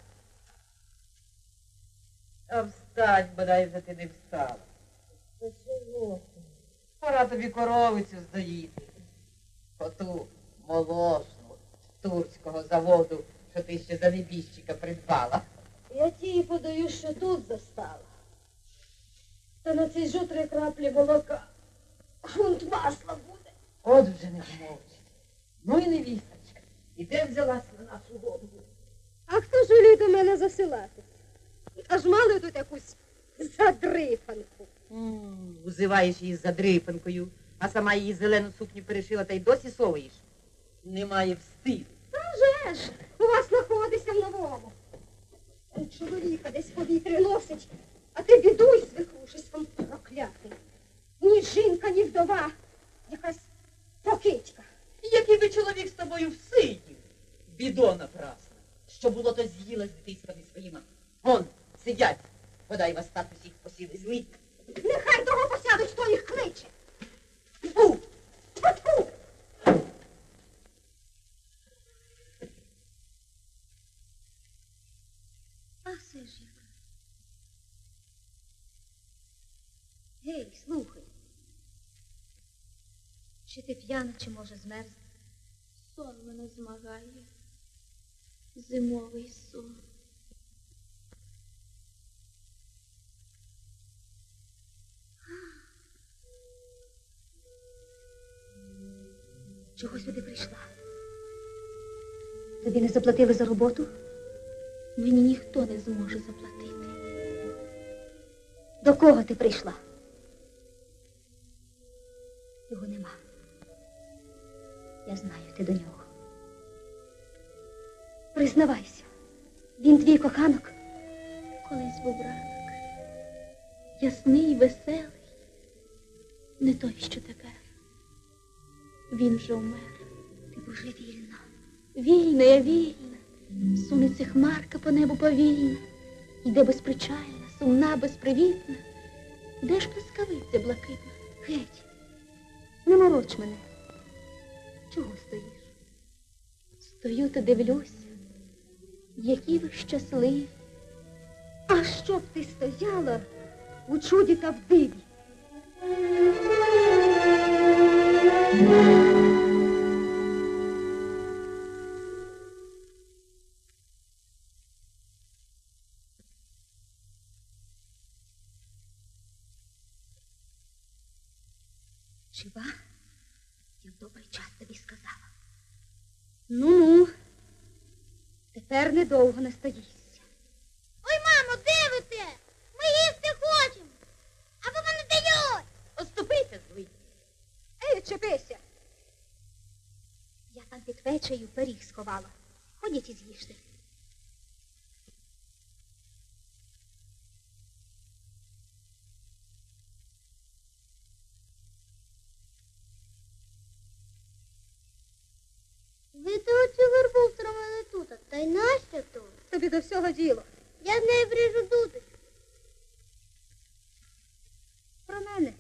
А встань, бодай вже ти не встала. Та чого ти? Пора тобі коровицю здоїти. Оту молочну з турського заводу, що ти ще за небіжчика придбала. Я тії подаю, що тут застала. Та на цій жу три краплі молока. Фунт масла буде. От вже не змовчить. Ну і невісточка. І де взялась на нашу голову? А хто ж волів до мене засилатись? Аж мали тут якусь задрипанку. М, Узиваєш її за дрипанкою, а сама її зелену сукню перешила та й досі соваєш. Немає встиду. Та же ж, у вас знаходиться в новому. Чоловіка десь повітря носить, а ти бідуй з вихрушиськом проклятий. Ні жінка, ні вдова, якась покидька. Який би чоловік з тобою всидів, бідона прасна, що було то з'їла з дитиськами своїми. Вон, сидять, подай вас так усіх посіли злі. Нехай того посядуть, хто їх кличе. Фу! Фу! А все ж яка. Гей, слухай. Чи ти п'яна, чи може змерзла? Сон мене змагає. Зимовий сон. Чого сюди прийшла? Тобі не заплатили за роботу? Мені ніхто не зможе заплатити. До кого ти прийшла? Його нема. Я знаю, ти до нього. Признавайся, він твій коханок? Колись був ранок. Ясний, веселий. Не той, що тепер. Він вже вмер. Ти божевільна. Вільна, я вільна. Сунеться хмарка по небу повільна. Йде безпричальна, сумна, безпривітна. Де ж блискавиця блакитна? Геть, не мороч мене. Чого стоїш? Стою та дивлюся, які ви щасливі. А щоб ти стояла у чуді та в диві. Жива? Я в добрий час тобі сказала. Ну-ну, тепер недовго не стоїшся. Ой, мамо, де ви те? Ми їсти хочемо. А ви мене дають. Оступися, звий. Ей, чепися. Я там під печею пиріг сховала. Ходіть і з'їжте. Ви то оцю вербу втромили тут, та й нащо тут? Тобі до всього діло. Я з неї вріжу дудочку. Про мене.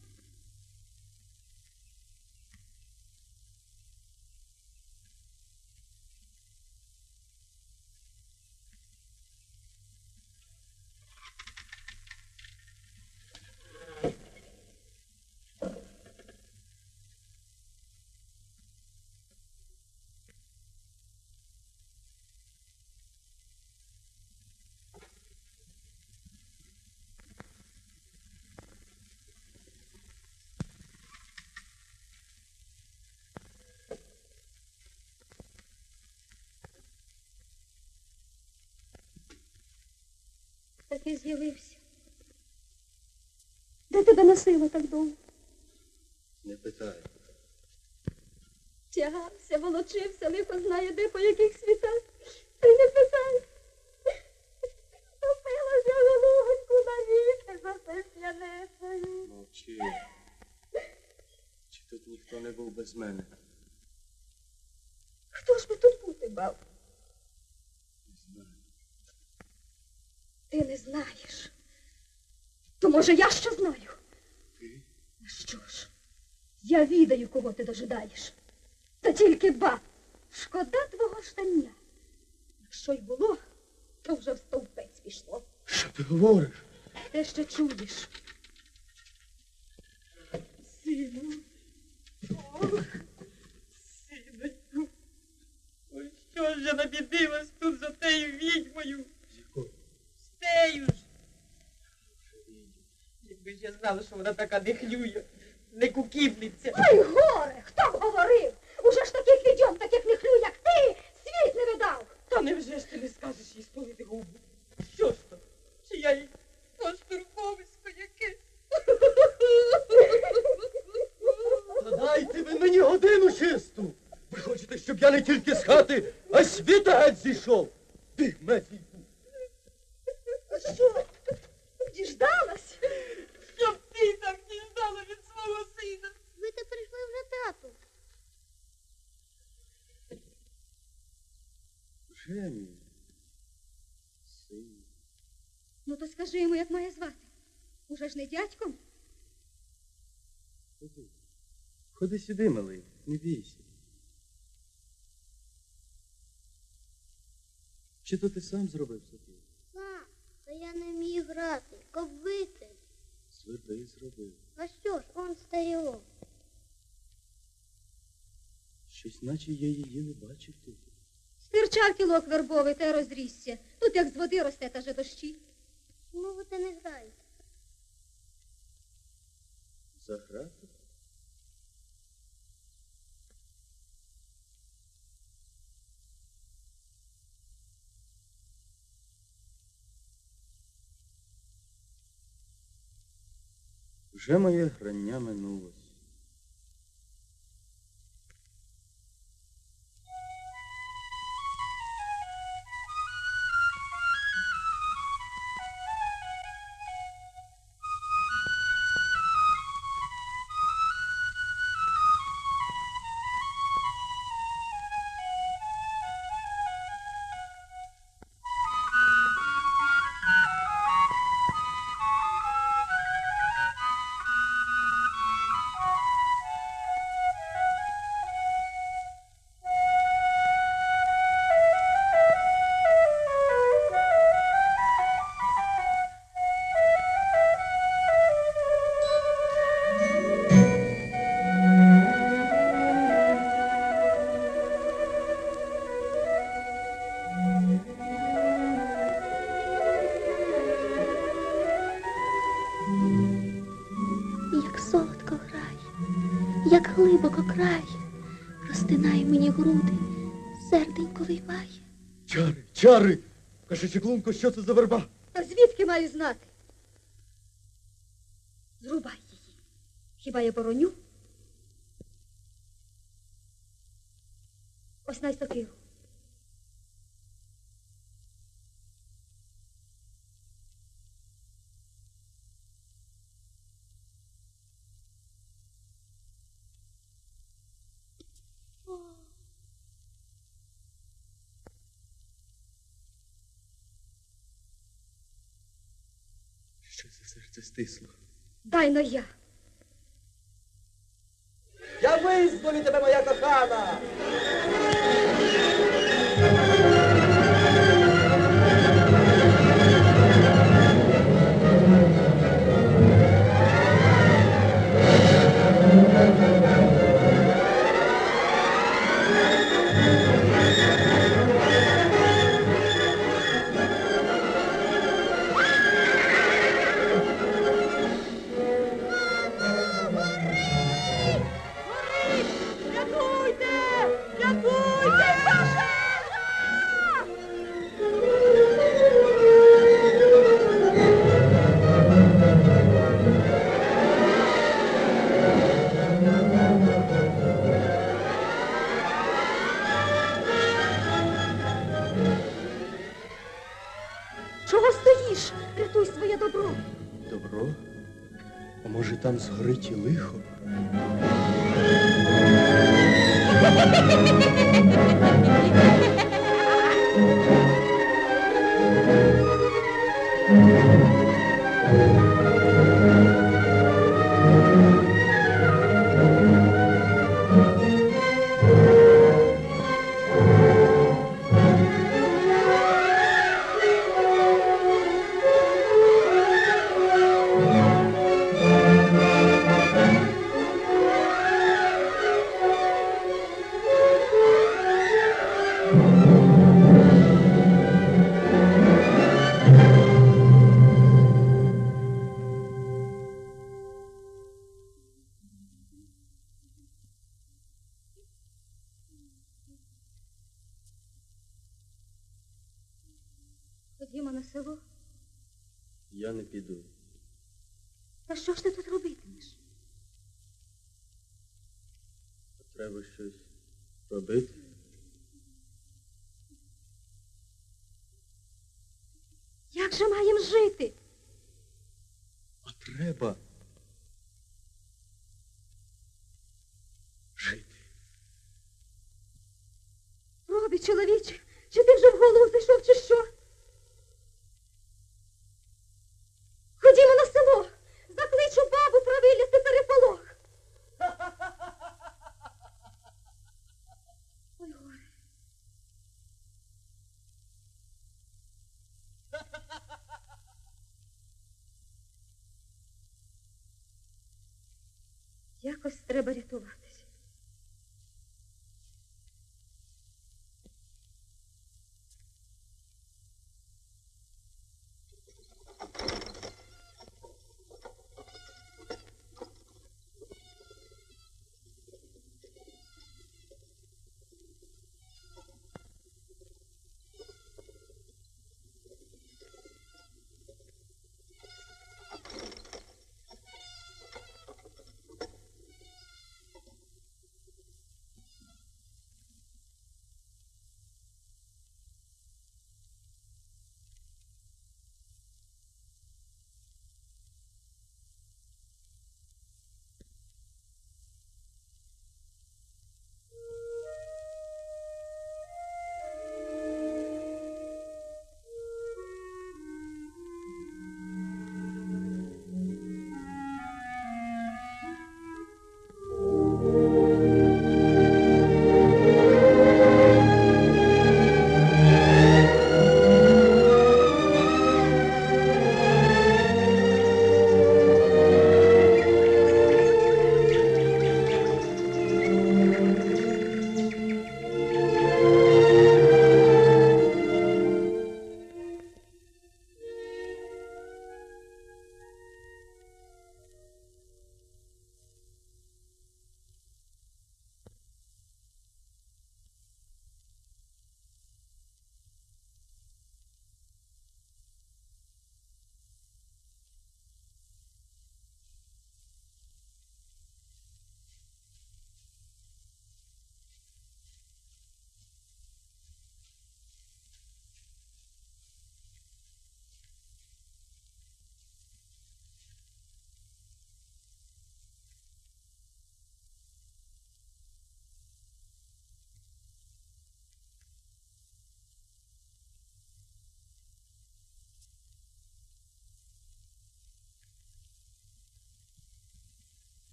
Таки з'явився. Де тебе носило так довго? Не питай. Тягався, волочився, лихо знає де, по яких світах. Ти не питай. Топилася голубоньку навіки за сесляницею. Мовчи. Чи тут ніхто не був без мене? Хто ж би тут бути мав? Не знаю. Ти не знаєш. То, може, я що знаю? Ти? А що ж? Я відаю, кого ти дожидаєш. Та тільки ба, шкода твого штання. Якщо й було, то вже в стовпець пішло. Що ти говориш? Те ще чуєш. Сину. Ох, синочку. Ой, що ж я набідилась тут за тею відьмою? З якою? З тею ж. Якби ж я знала, що вона така не хлює, не куківниця. Ой, горе, хто б говорив? Уже ж таких відьом, таких не хлю, як ти, світ не видав. Та невже ж ти не скажеш їй спалити губу? Що ж то? Чи я їй паштурковисько якесь? Та дайте ви мені годину чисту. Ви хочете, щоб я не тільки з хати, а з світа геть зійшов? Ти, Медвідку. А що? Діждалась? Щоб ти так діждала від свого сина. Ви то прийшли вже, тату. Вже мій син. Ну то скажи йому, як має звати. Уже ж не дядьком? Ходи. Ходи сюди, малий, не бійся. Чи то ти сам зробив собі? Сам, та я не вмію грати. Кобити. Сверби зробив. А що ж, он стає. Щось наче я її не бачив тут. Стирчав кілок вербовий та розрісся. Тут як з води росте, та же дощі. Чому ви те не граєте? Заграти? Вже моє грання минулось. Як солодко грає, як глибоко край, стинає мені груди, серденько виймає. Чари, чари! Каже, Чеклунко, що це за верба? Та звідки маю знати? Зрубай її. Хіба я бороню? Ось най сокиру. Що це серце стисло? Дай но я. Я визволю тебе, моя кохана! Чого стоїш? Рятуй своє добро. Добро? А може там згорить і лихо? Ходімо на село. Я не піду. Та що ж ти тут робитимеш? Треба щось робити. Як же маєм жити? А треба жити. Робі, чоловіче, чи ти вже в голову зайшов, чи що? Ходімо на село. Закличу бабу провиляти переполох. Ой, горе. Якось треба рятуватися.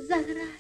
Заграй.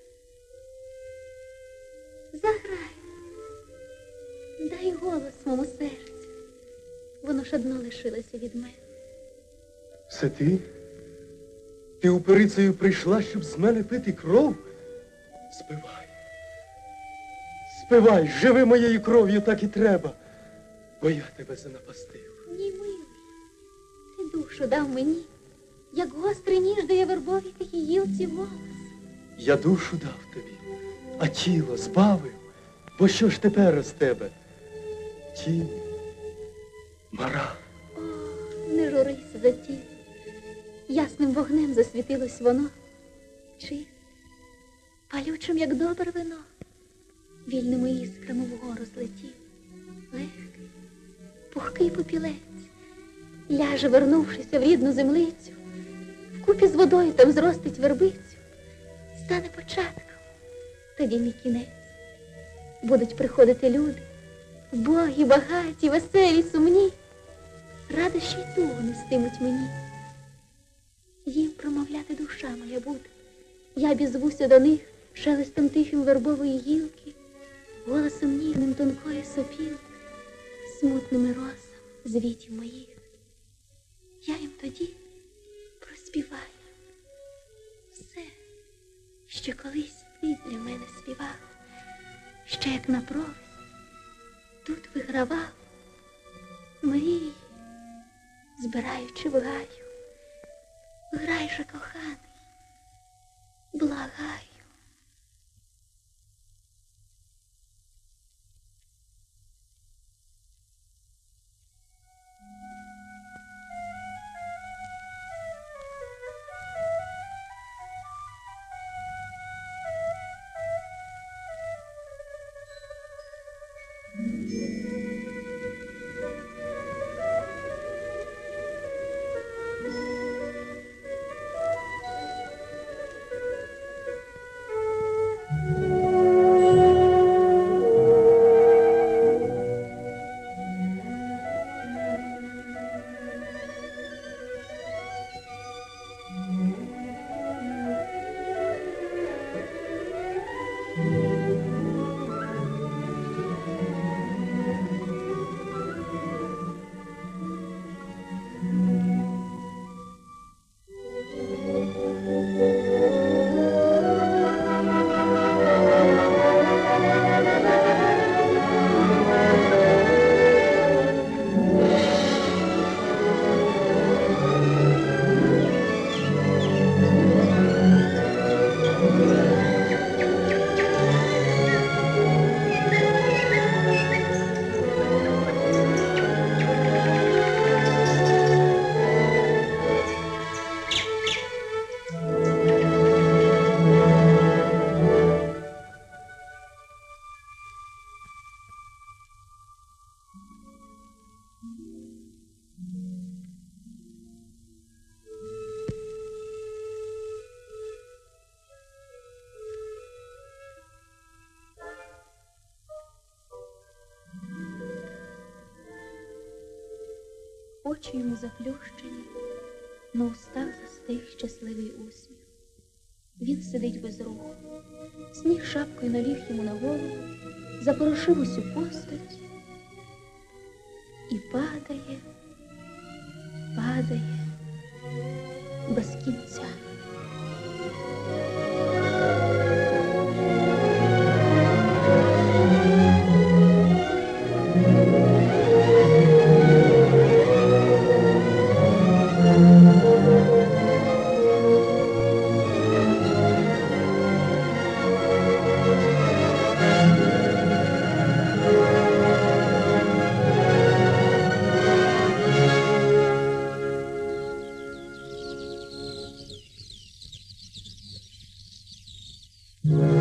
Заграй. Дай голос моєму серцю. Воно ж одно лишилося від мене. Це ти? Ти упирицею прийшла, щоб з мене пити кров? Спивай. Спивай, живи моєю кров'ю, так і треба, бо я тебе занапастив. Ні, милий, ти душу дав мені, як гострий ніж дає вербовій тихій гілці голос. Я душу дав тобі, а тіло збавив, бо що ж тепер з тебе? Тінь, мара. О, не журися за тіло. Ясним вогнем засвітилось воно, чисте, палючим, як добре вино. Вільними іскрами вгору злетів, легкий, пухкий попілець, ляже, вернувшися в рідну землицю, вкупі з водою там зростить вербицю, стане початком, тоді мій кінець. Будуть приходити люди, боги, багаті, веселі, сумні, радощі й тугу нестимуть мені. Їм промовляти душа моя буде, я обізвуся до них шелестом тихим вербової гілки, голосом ніжним тонкої сопілки, смутними росами звітів моїх. Я їм тоді проспіваю все, що колись ти для мене співав, ще як на провис тут вигравав, мрії, збираючи в гаю. Грай же, коханий, благаю. Очі йому заплющені, на устах застиг щасливий усміх. Він сидить без руху, сніг шапкою наліг йому на голову, запорошив усю постать і падає, падає без кінця. Mm-hmm.